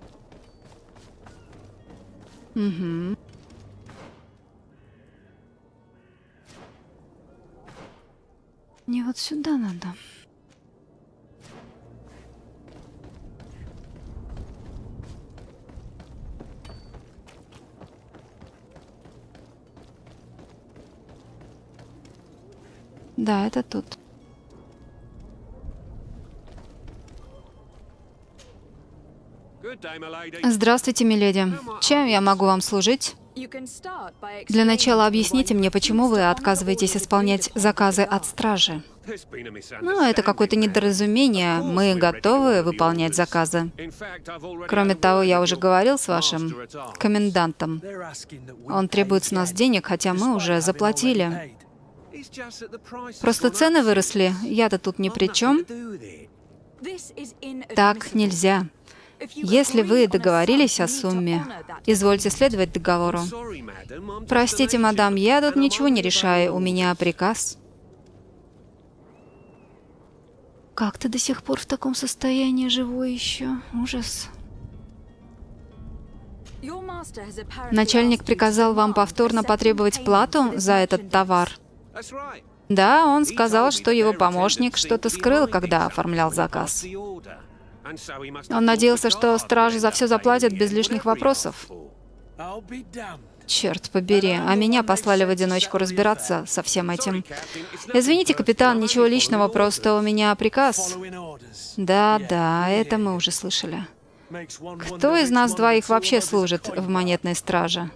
Угу. Мне вот сюда надо. Да, это тут. Здравствуйте, миледи. Чем я могу вам служить? Для начала объясните мне, почему вы отказываетесь исполнять заказы от стражи. Ну, это какое-то недоразумение. Мы готовы выполнять заказы. Кроме того, я уже говорил с вашим комендантом. Он требует с нас денег, хотя мы уже заплатили. Просто цены выросли. Я-то тут ни при чем. Так нельзя. Если вы договорились о сумме, извольте следовать договору. Простите, мадам, я тут ничего не решаю, у меня приказ. Как ты до сих пор в таком soстоянии живой еще? Ужас. Начальник приказал вам повторно потребовать плату за этот товар. Да, он сказал, что его помощник что-то скрыл, когда оформлял заказ. Он надеялся, что стражи за все заплатят без лишних вопросов. Черт побери, а меня послали в одиночку разбираться со всем этим. Извините, капитан, ничего личного, просто у меня приказ. Да, это мы уже слышали. Кто из нас двоих вообще служит в монетной страже?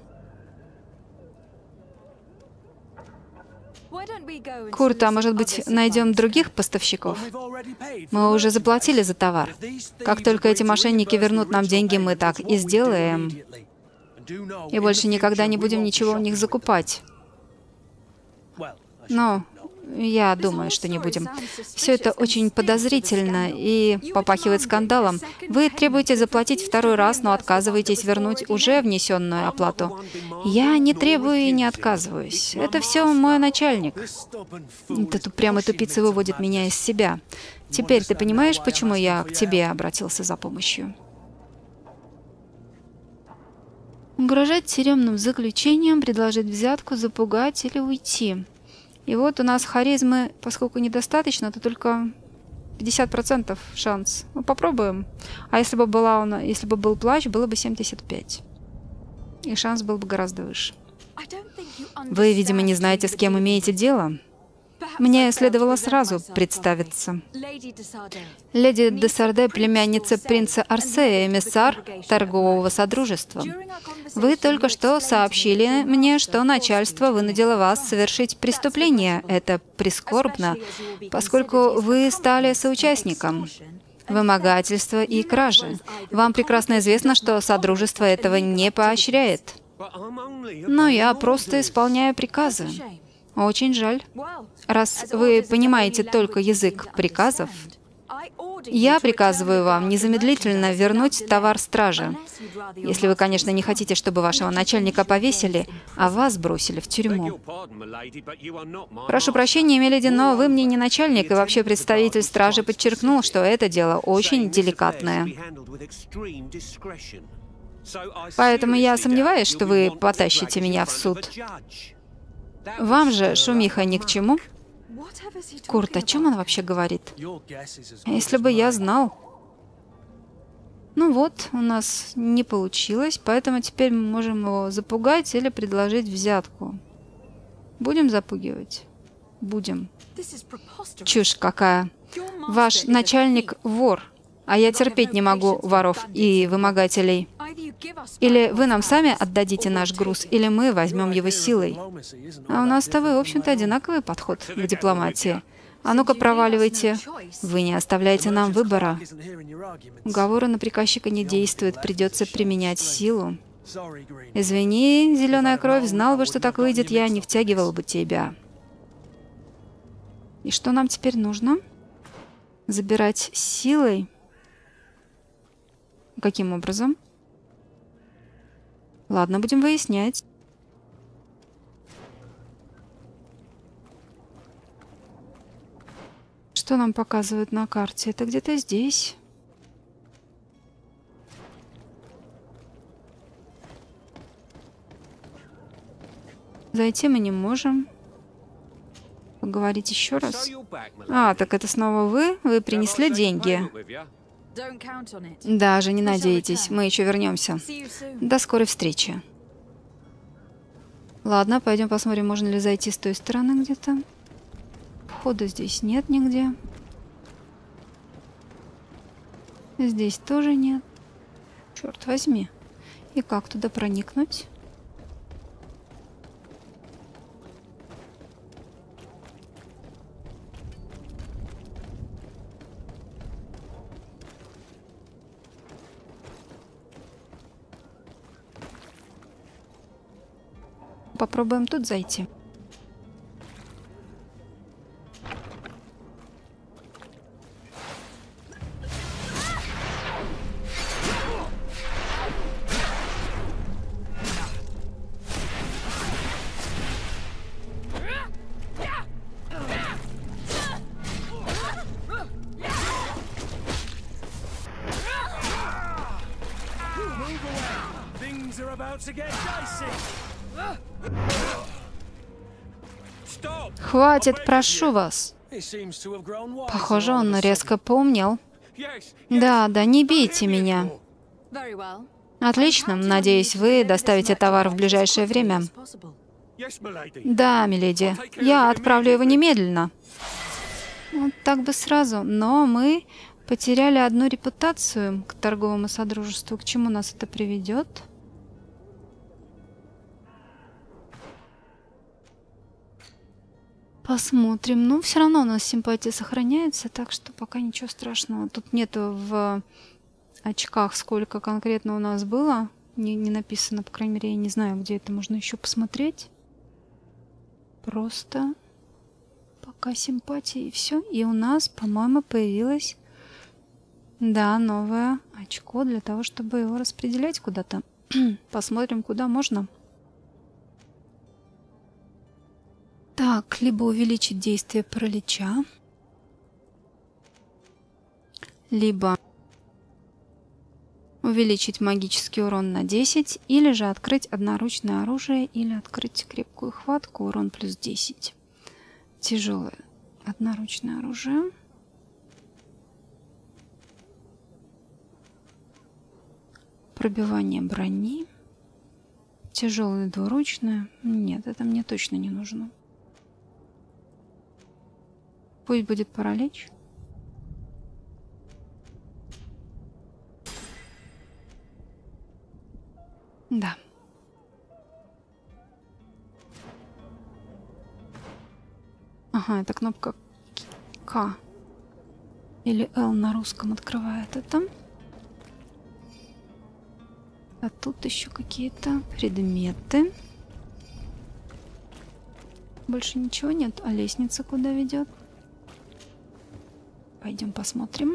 Курт, а может быть, найдем других поставщиков? Мы уже заплатили за товар. Как только эти мошенники вернут нам деньги, мы так и сделаем. И больше никогда не будем ничего у них закупать. Но я думаю, что не будем. Все это очень подозрительно и попахивает скандалом. Вы требуете заплатить второй раз, но отказываетесь вернуть уже внесенную оплату. Я не требую и не отказываюсь. Это все мой начальник. Этот упрямый тупица выводит меня из себя. Теперь ты понимаешь, почему я к тебе обратился за помощью? Угрожать тюремным заключением, предложить взятку, запугать или уйти. И вот у нас харизмы, поскольку недостаточно, то только 50% шанс. Ну, попробуем. А если бы был плащ, было бы 75. И шанс был бы гораздо выше. Вы, видимо, не знаете, с кем имеете дело. Мне следовало сразу представиться. Леди де Сарде, племянница принца Арсея, эмиссар торгового содружества. Вы только что сообщили мне, что начальство вынудило вас совершить преступление. Это прискорбно, поскольку вы стали соучастником вымогательства и кражи. Вам прекрасно известно, что содружество этого не поощряет. Но я просто исполняю приказы. Очень жаль. Раз вы понимаете только язык приказов, я приказываю вам незамедлительно вернуть товар страже. Если вы, конечно, не хотите, чтобы вашего начальника повесили, а вас бросили в тюрьму. Прошу прощения, миледи, но вы мне не начальник, и вообще представитель стражи подчеркнул, что это дело очень деликатное. Поэтому я сомневаюсь, что вы потащите меня в суд. Вам же шумиха ни к чему. Курт, о чем он вообще говорит? Если бы я знал. Ну вот, у нас не получилось, поэтому теперь мы можем его запугать или предложить взятку. Будем запугивать? Будем. Чушь какая. Ваш начальник вор, а я терпеть не могу воров и вымогателей. Или вы нам сами отдадите наш груз, или мы возьмем его силой. А у нас-то вы, в общем-то, одинаковый подход к дипломатии. А ну-ка, проваливайте. Вы не оставляете нам выбора. Уговоры на приказчика не действуют, придется применять силу. Извини, зеленая кровь, знал бы, что так выйдет, я не втягивал бы тебя. И что нам теперь нужно? Забирать силой? Каким образом? Ладно, будем выяснять. Что нам показывают на карте? Это где-то здесь. Зайти мы не можем. Поговорить еще раз. А, так это снова вы? Вы принесли деньги? Даже не надейтесь, мы еще вернемся. До скорой встречи. Ладно, пойдем посмотрим, можно ли зайти с той стороны где-то. Входа здесь нет нигде. Здесь тоже нет. Черт возьми. И как туда проникнуть? Попробуем тут зайти. Хватит, прошу вас. Похоже, он резко поумнел. Да, не бейте меня. Отлично. Надеюсь, вы доставите товар в ближайшее время. Да, миледи. Я отправлю его немедленно. Вот так бы сразу. Но мы потеряли одну репутацию к торговому содружеству. К чему нас это приведет? Посмотрим. Ну, все равно у нас симпатия сохраняется, так что пока ничего страшного. Тут нету в очках, сколько конкретно у нас было. Не написано, по крайней мере, я не знаю, где это можно еще посмотреть. Просто пока симпатия и все. И у нас, по-моему, появилось, да, новое очко для того, чтобы его распределять куда-то. Посмотрим, куда можно. Так, либо увеличить действие паралича, либо увеличить магический урон на 10, или же открыть одноручное оружие, или открыть крепкую хватку, урон плюс 10. Тяжелое одноручное оружие. Пробивание брони. Тяжелое двуручное. Нет, это мне точно не нужно. Пусть будет паралич. Да. Ага, это кнопка К или Л на русском открывает это. А тут еще какие-то предметы. Больше ничего нет. А лестница куда ведет? Пойдем посмотрим.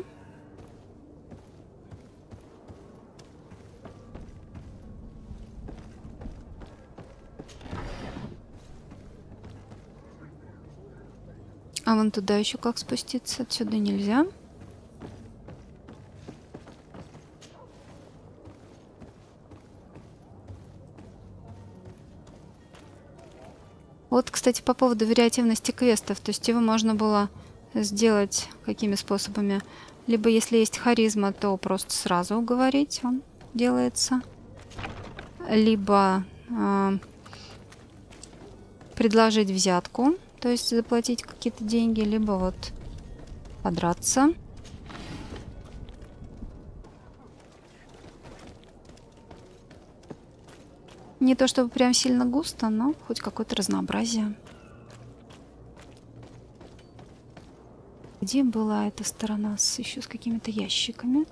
А вон туда еще как спуститься? Отсюда нельзя. Вот, кстати, по поводу вариативности квестов. То есть его можно было сделать какими способами? Либо если есть харизма, то просто сразу уговорить, он делается. Либо предложить взятку, то есть заплатить какие-то деньги, либо вот подраться. Не то чтобы прям сильно густо, но хоть какое-то разнообразие. Где была эта сторона еще с какими-то ящиками?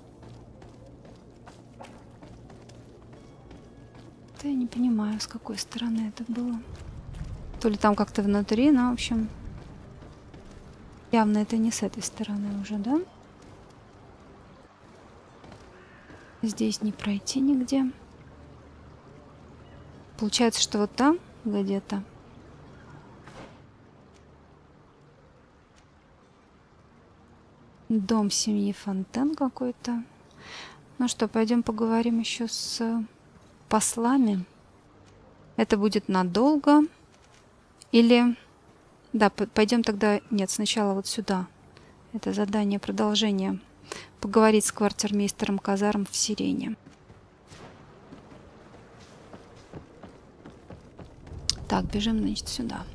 Да я не понимаю, с какой стороны это было. То ли там как-то внутри, но, в общем, явно это не с этой стороны уже, да? Здесь не пройти нигде. Получается, что вот там где-то. Дом семьи Фонтен какой-то. Ну что, пойдем поговорим еще с послами. Это будет надолго. Или... Да, пойдем тогда... Нет, сначала вот сюда. Это задание, продолжение. Поговорить с квартирмейстером казарм в Сирене. Так, бежим, значит, сюда.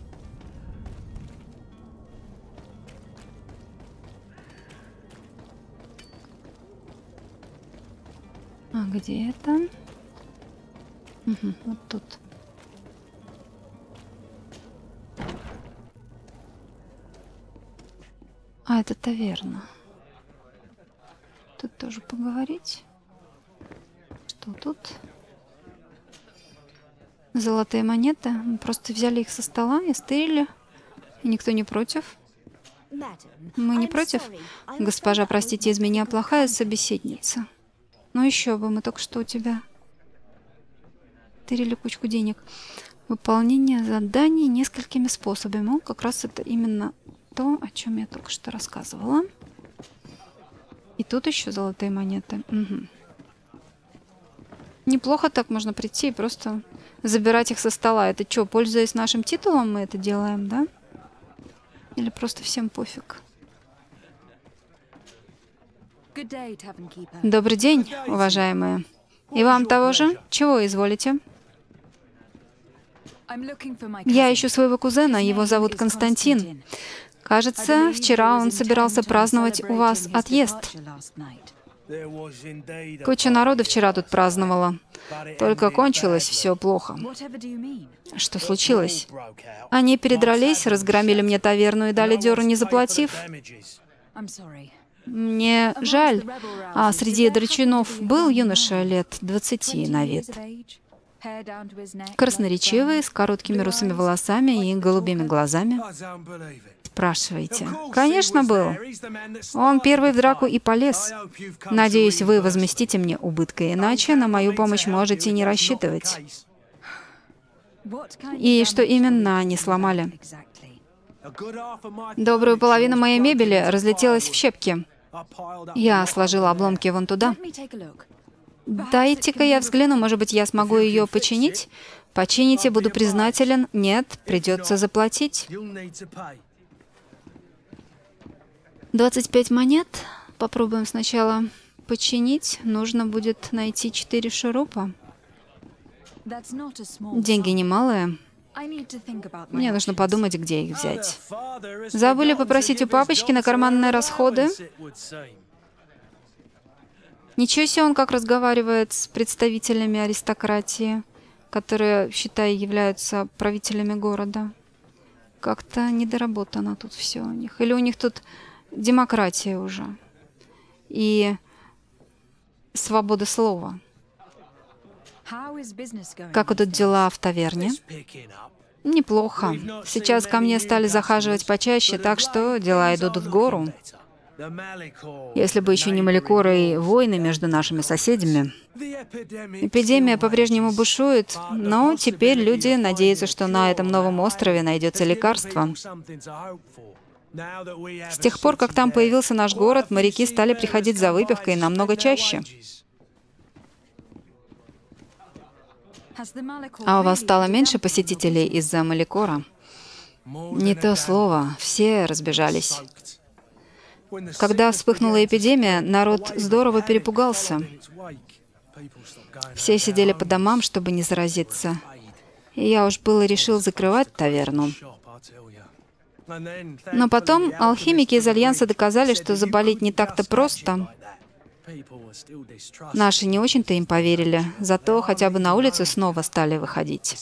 А где это? Угу, вот тут. А, это таверна. Тут тоже поговорить. Что тут? Золотые монеты. Мы просто взяли их со стола и стырили. И никто не против. Мы не против? Госпожа, простите, из меня плохая собеседница. Ну еще бы, мы только что у тебя стырили кучку денег. Выполнение заданий несколькими способами. Ну, как раз это именно то, о чем я только что рассказывала. И тут еще золотые монеты. Угу. Неплохо так можно прийти и просто забирать их со стола. Это что, пользуясь нашим титулом, мы это делаем, да? Или просто всем пофиг? Добрый день, уважаемые. И вам того же? Чего изволите? Я ищу своего кузена, его зовут Константин. Кажется, вчера он собирался праздновать у вас отъезд. Куча народу вчера тут праздновала. Только кончилось все плохо. Что случилось? Они передрались, разгромили мне таверну и дали дёру, не заплатив. Мне жаль. А среди драчунов был юноша лет 20 на вид. Красноречивый, с короткими русыми волосами и голубыми глазами. Спрашиваете? Конечно, был. Он первый в драку и полез. Надеюсь, вы возместите мне убытки, иначе на мою помощь можете не рассчитывать. И что именно они сломали? Добрую половину моей мебели разлетелась в щепки. Я сложила обломки вон туда. Дайте-ка я взгляну, может быть, я смогу ее починить? Почините, буду признателен. Нет, придется заплатить. 25 монет. Попробуем сначала починить. Нужно будет найти 4 шурупа. Деньги немалые. Мне нужно подумать, где их взять. Забыли попросить у папочки на карманные расходы? Ничего себе он как разговаривает с представителями аристократии, которые, считай, являются правителями города. Как-то недоработано тут все у них. Или у них тут демократия уже. И свобода слова. Как идут дела в таверне? Неплохо. Сейчас ко мне стали захаживать почаще, так что дела идут в гору. Если бы еще не Маликора и войны между нашими соседями. Эпидемия по-прежнему бушует, но теперь люди надеются, что на этом новом острове найдется лекарство. С тех пор, как там появился наш город, моряки стали приходить за выпивкой намного чаще. А у вас стало меньше посетителей из-за Маликора? Не то слово, все разбежались. Когда вспыхнула эпидемия, народ здорово перепугался. Все сидели по домам, чтобы не заразиться. И я уж было решил закрывать таверну. Но потом алхимики из Альянса доказали, что заболеть не так-то просто. Наши не очень-то им поверили, зато хотя бы на улице снова стали выходить.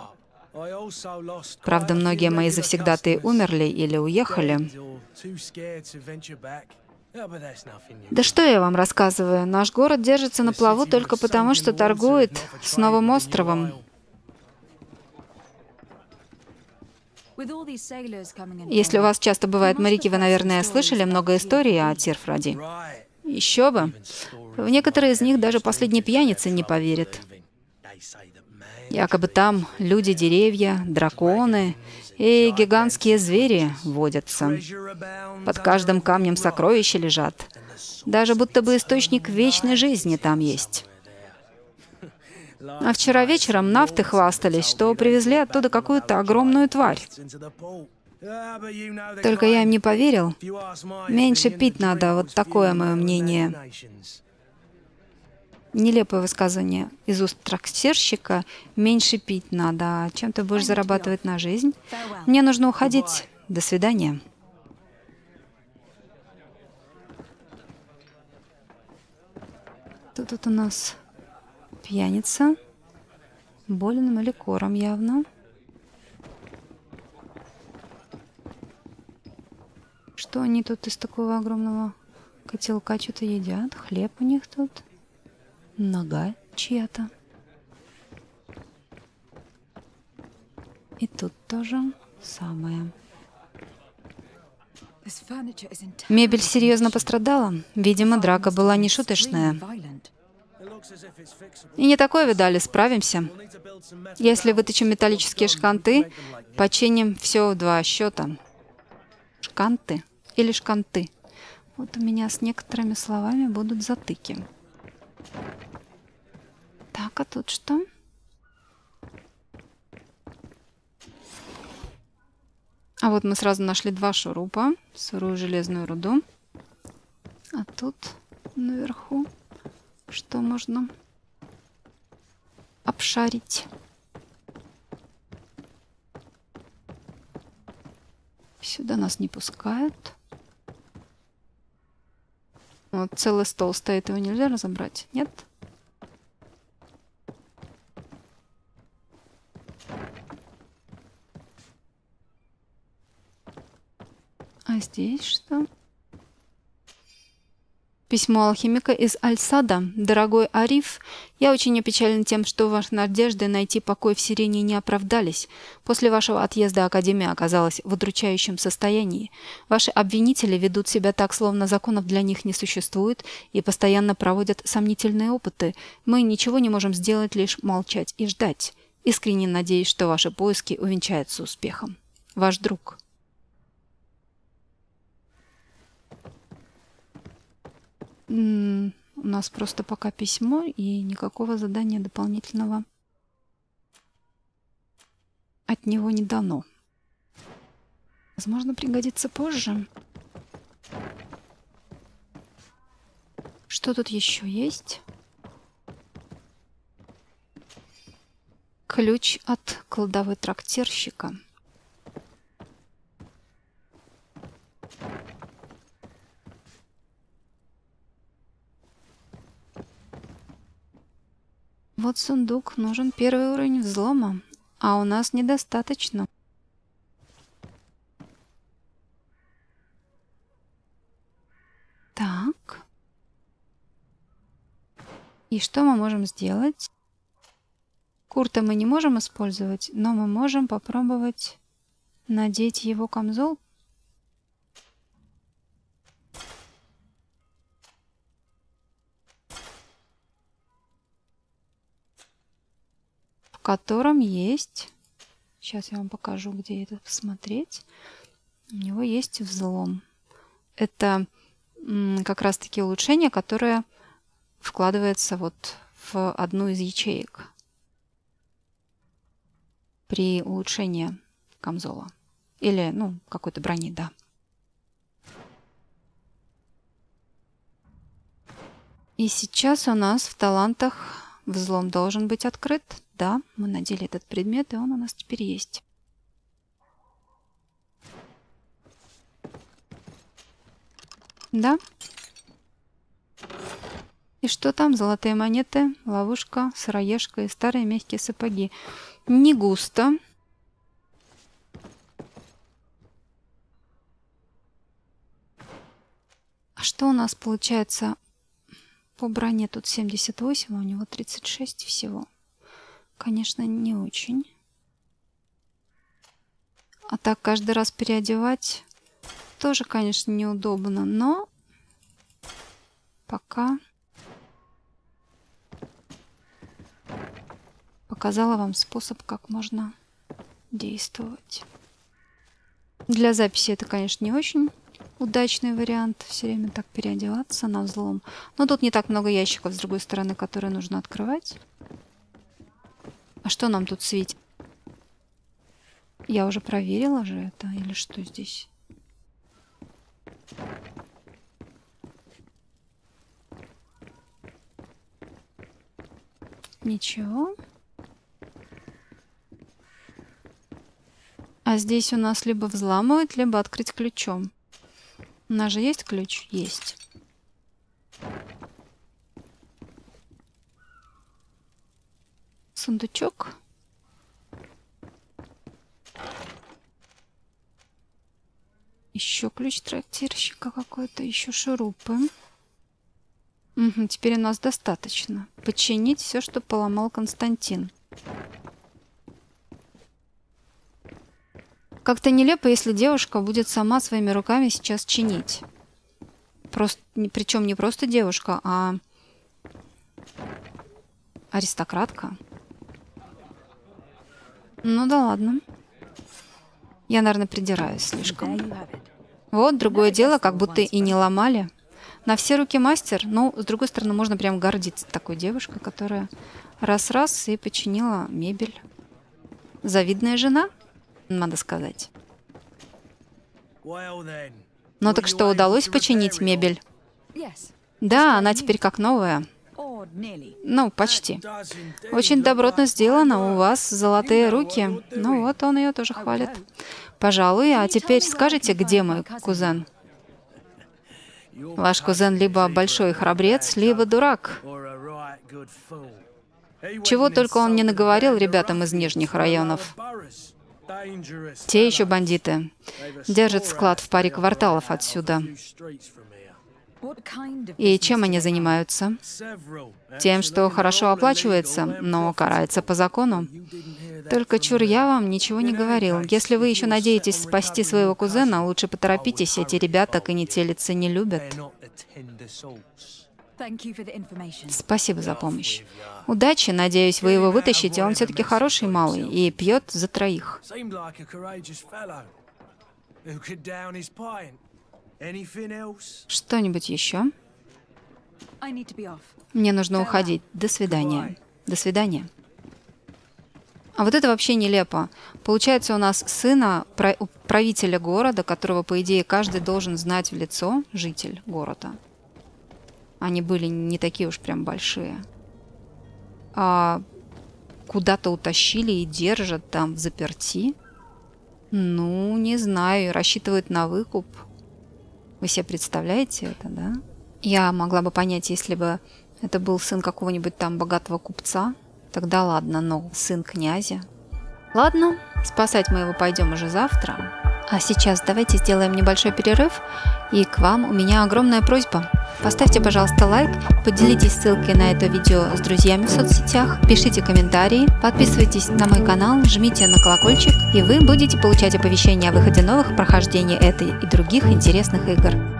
Правда, многие мои завсегдатые умерли или уехали. Да что я вам рассказываю, наш город держится на плаву только потому, что торгует с Новым островом. Если у вас часто бывают моряки, вы, наверное, слышали много историй о Тирфраде. Еще бы. В некоторые из них даже последний пьяница не поверит. Якобы там люди, деревья, драконы и гигантские звери водятся. Под каждым камнем сокровища лежат. Даже будто бы источник вечной жизни там есть. А вчера вечером нафты хвастались, что привезли оттуда какую-то огромную тварь. Только я им не поверил. Меньше пить надо, вот такое мое мнение. Нелепое высказывание из уст трактирщика. Меньше пить надо. А чем ты будешь зарабатывать на жизнь? Мне нужно уходить. До свидания. Тут у нас пьяница. Болен или кором явно. Что они тут из такого огромного котелка что-то едят? Хлеб у них тут. Нога чья-то. И тут тоже самое. Мебель серьезно пострадала. Видимо, драка была нешуточная. И не такое видали, справимся. Если вытащим металлические шканты, починим все в 2 счета. Шканты или шканты. Вот у меня с некоторыми словами будут затыки. Так, а тут что? А вот мы сразу нашли 2 шурупа, сырую железную руду. А тут наверху что можно обшарить? Сюда нас не пускают. Вот целый стол стоит, его нельзя разобрать? Нет? А здесь что? Письмо алхимика из Аль-Сада. Дорогой Ариф, я очень опечален тем, что ваши надежды найти покой в Сирене не оправдались. После вашего отъезда Академия оказалась в удручающем состоянии. Ваши обвинители ведут себя так, словно законов для них не существует, и постоянно проводят сомнительные опыты. Мы ничего не можем сделать, лишь молчать и ждать. Искренне надеюсь, что ваши поиски увенчаются успехом. Ваш друг. У нас просто пока письмо и никакого задания дополнительного от него не дано. Возможно, пригодится позже. Что тут еще есть? Ключ от кладовой трактирщика. Вот сундук, нужен 1-й уровень взлома, а у нас недостаточно. Так. И что мы можем сделать? Курта мы не можем использовать, но мы можем попробовать надеть его камзол. В котором есть... Сейчас я вам покажу, где это посмотреть. У него есть взлом. Это как раз-таки улучшение, которое вкладывается вот в одну из ячеек при улучшении камзола. Или, какой-то брони, да. И сейчас у нас в талантах взлом должен быть открыт. Да, мы надели этот предмет, и он у нас теперь есть. Да. И что там? Золотые монеты, ловушка, сыроежка и старые мягкие сапоги. Не густо. А что у нас получается по броне? Тут 78, а у него 36 всего. Конечно, не очень. А так каждый раз переодевать тоже, конечно, неудобно, но пока показала вам способ, как можно действовать. Для записи это, конечно, не очень удачный вариант. Все время так переодеваться на взлом. Но тут не так много ящиков, с другой стороны, которые нужно открывать. А что нам тут светит? Я уже проверила же это. Или что здесь? Ничего. А здесь у нас либо взламывать, либо открыть ключом. У нас же есть ключ? Есть. Сундучок. Еще ключ трактирщика какой-то, еще шурупы. Угу, теперь у нас достаточно. Починить все, что поломал Константин. Как-то нелепо, если девушка будет сама своими руками сейчас чинить. Причем не просто девушка, а аристократка. Ну да ладно. Я, наверное, придираюсь слишком. Вот, другое дело, как будто и не ломали. На все руки мастер. Ну, с другой стороны, можно прям гордиться такой девушкой, которая раз-раз и починила мебель. Завидная жена, надо сказать. Ну так что, удалось починить мебель? Да, она теперь как новая. Ну, почти. Очень добротно сделано, у вас золотые руки. Ну вот, он ее тоже хвалит. Пожалуй, а теперь скажите, где мой кузен? Ваш кузен либо большой храбрец, либо дурак. Чего только он не наговорил ребятам из нижних районов. Те еще бандиты. Держат склад в паре кварталов отсюда. И чем они занимаются? Тем, что хорошо оплачивается, но карается по закону. Только чур, я вам ничего не говорил. Если вы еще надеетесь спасти своего кузена, лучше поторопитесь, эти ребята конетелиться не любят. Спасибо за помощь. Удачи, надеюсь, вы его вытащите. Он все-таки хороший малый и пьет за троих. Что-нибудь еще? Мне нужно уходить. До свидания. До свидания. А вот это вообще нелепо. Получается, у нас сына правителя города, которого, по идее, каждый должен знать в лицо, житель города. Они были не такие уж прям большие. А куда-то утащили и держат там взаперти. Ну, не знаю, рассчитывают на выкуп. Вы себе представляете это, да? Я могла бы понять, если бы это был сын какого-нибудь там богатого купца. Тогда ладно, но сын князя. Ладно, спасать мы его пойдем уже завтра. А сейчас давайте сделаем небольшой перерыв. И к вам у меня огромная просьба. Поставьте, пожалуйста, лайк, поделитесь ссылкой на это видео с друзьями в соцсетях, пишите комментарии, подписывайтесь на мой канал, жмите на колокольчик, и вы будете получать оповещения о выходе новых прохождений этой и других интересных игр.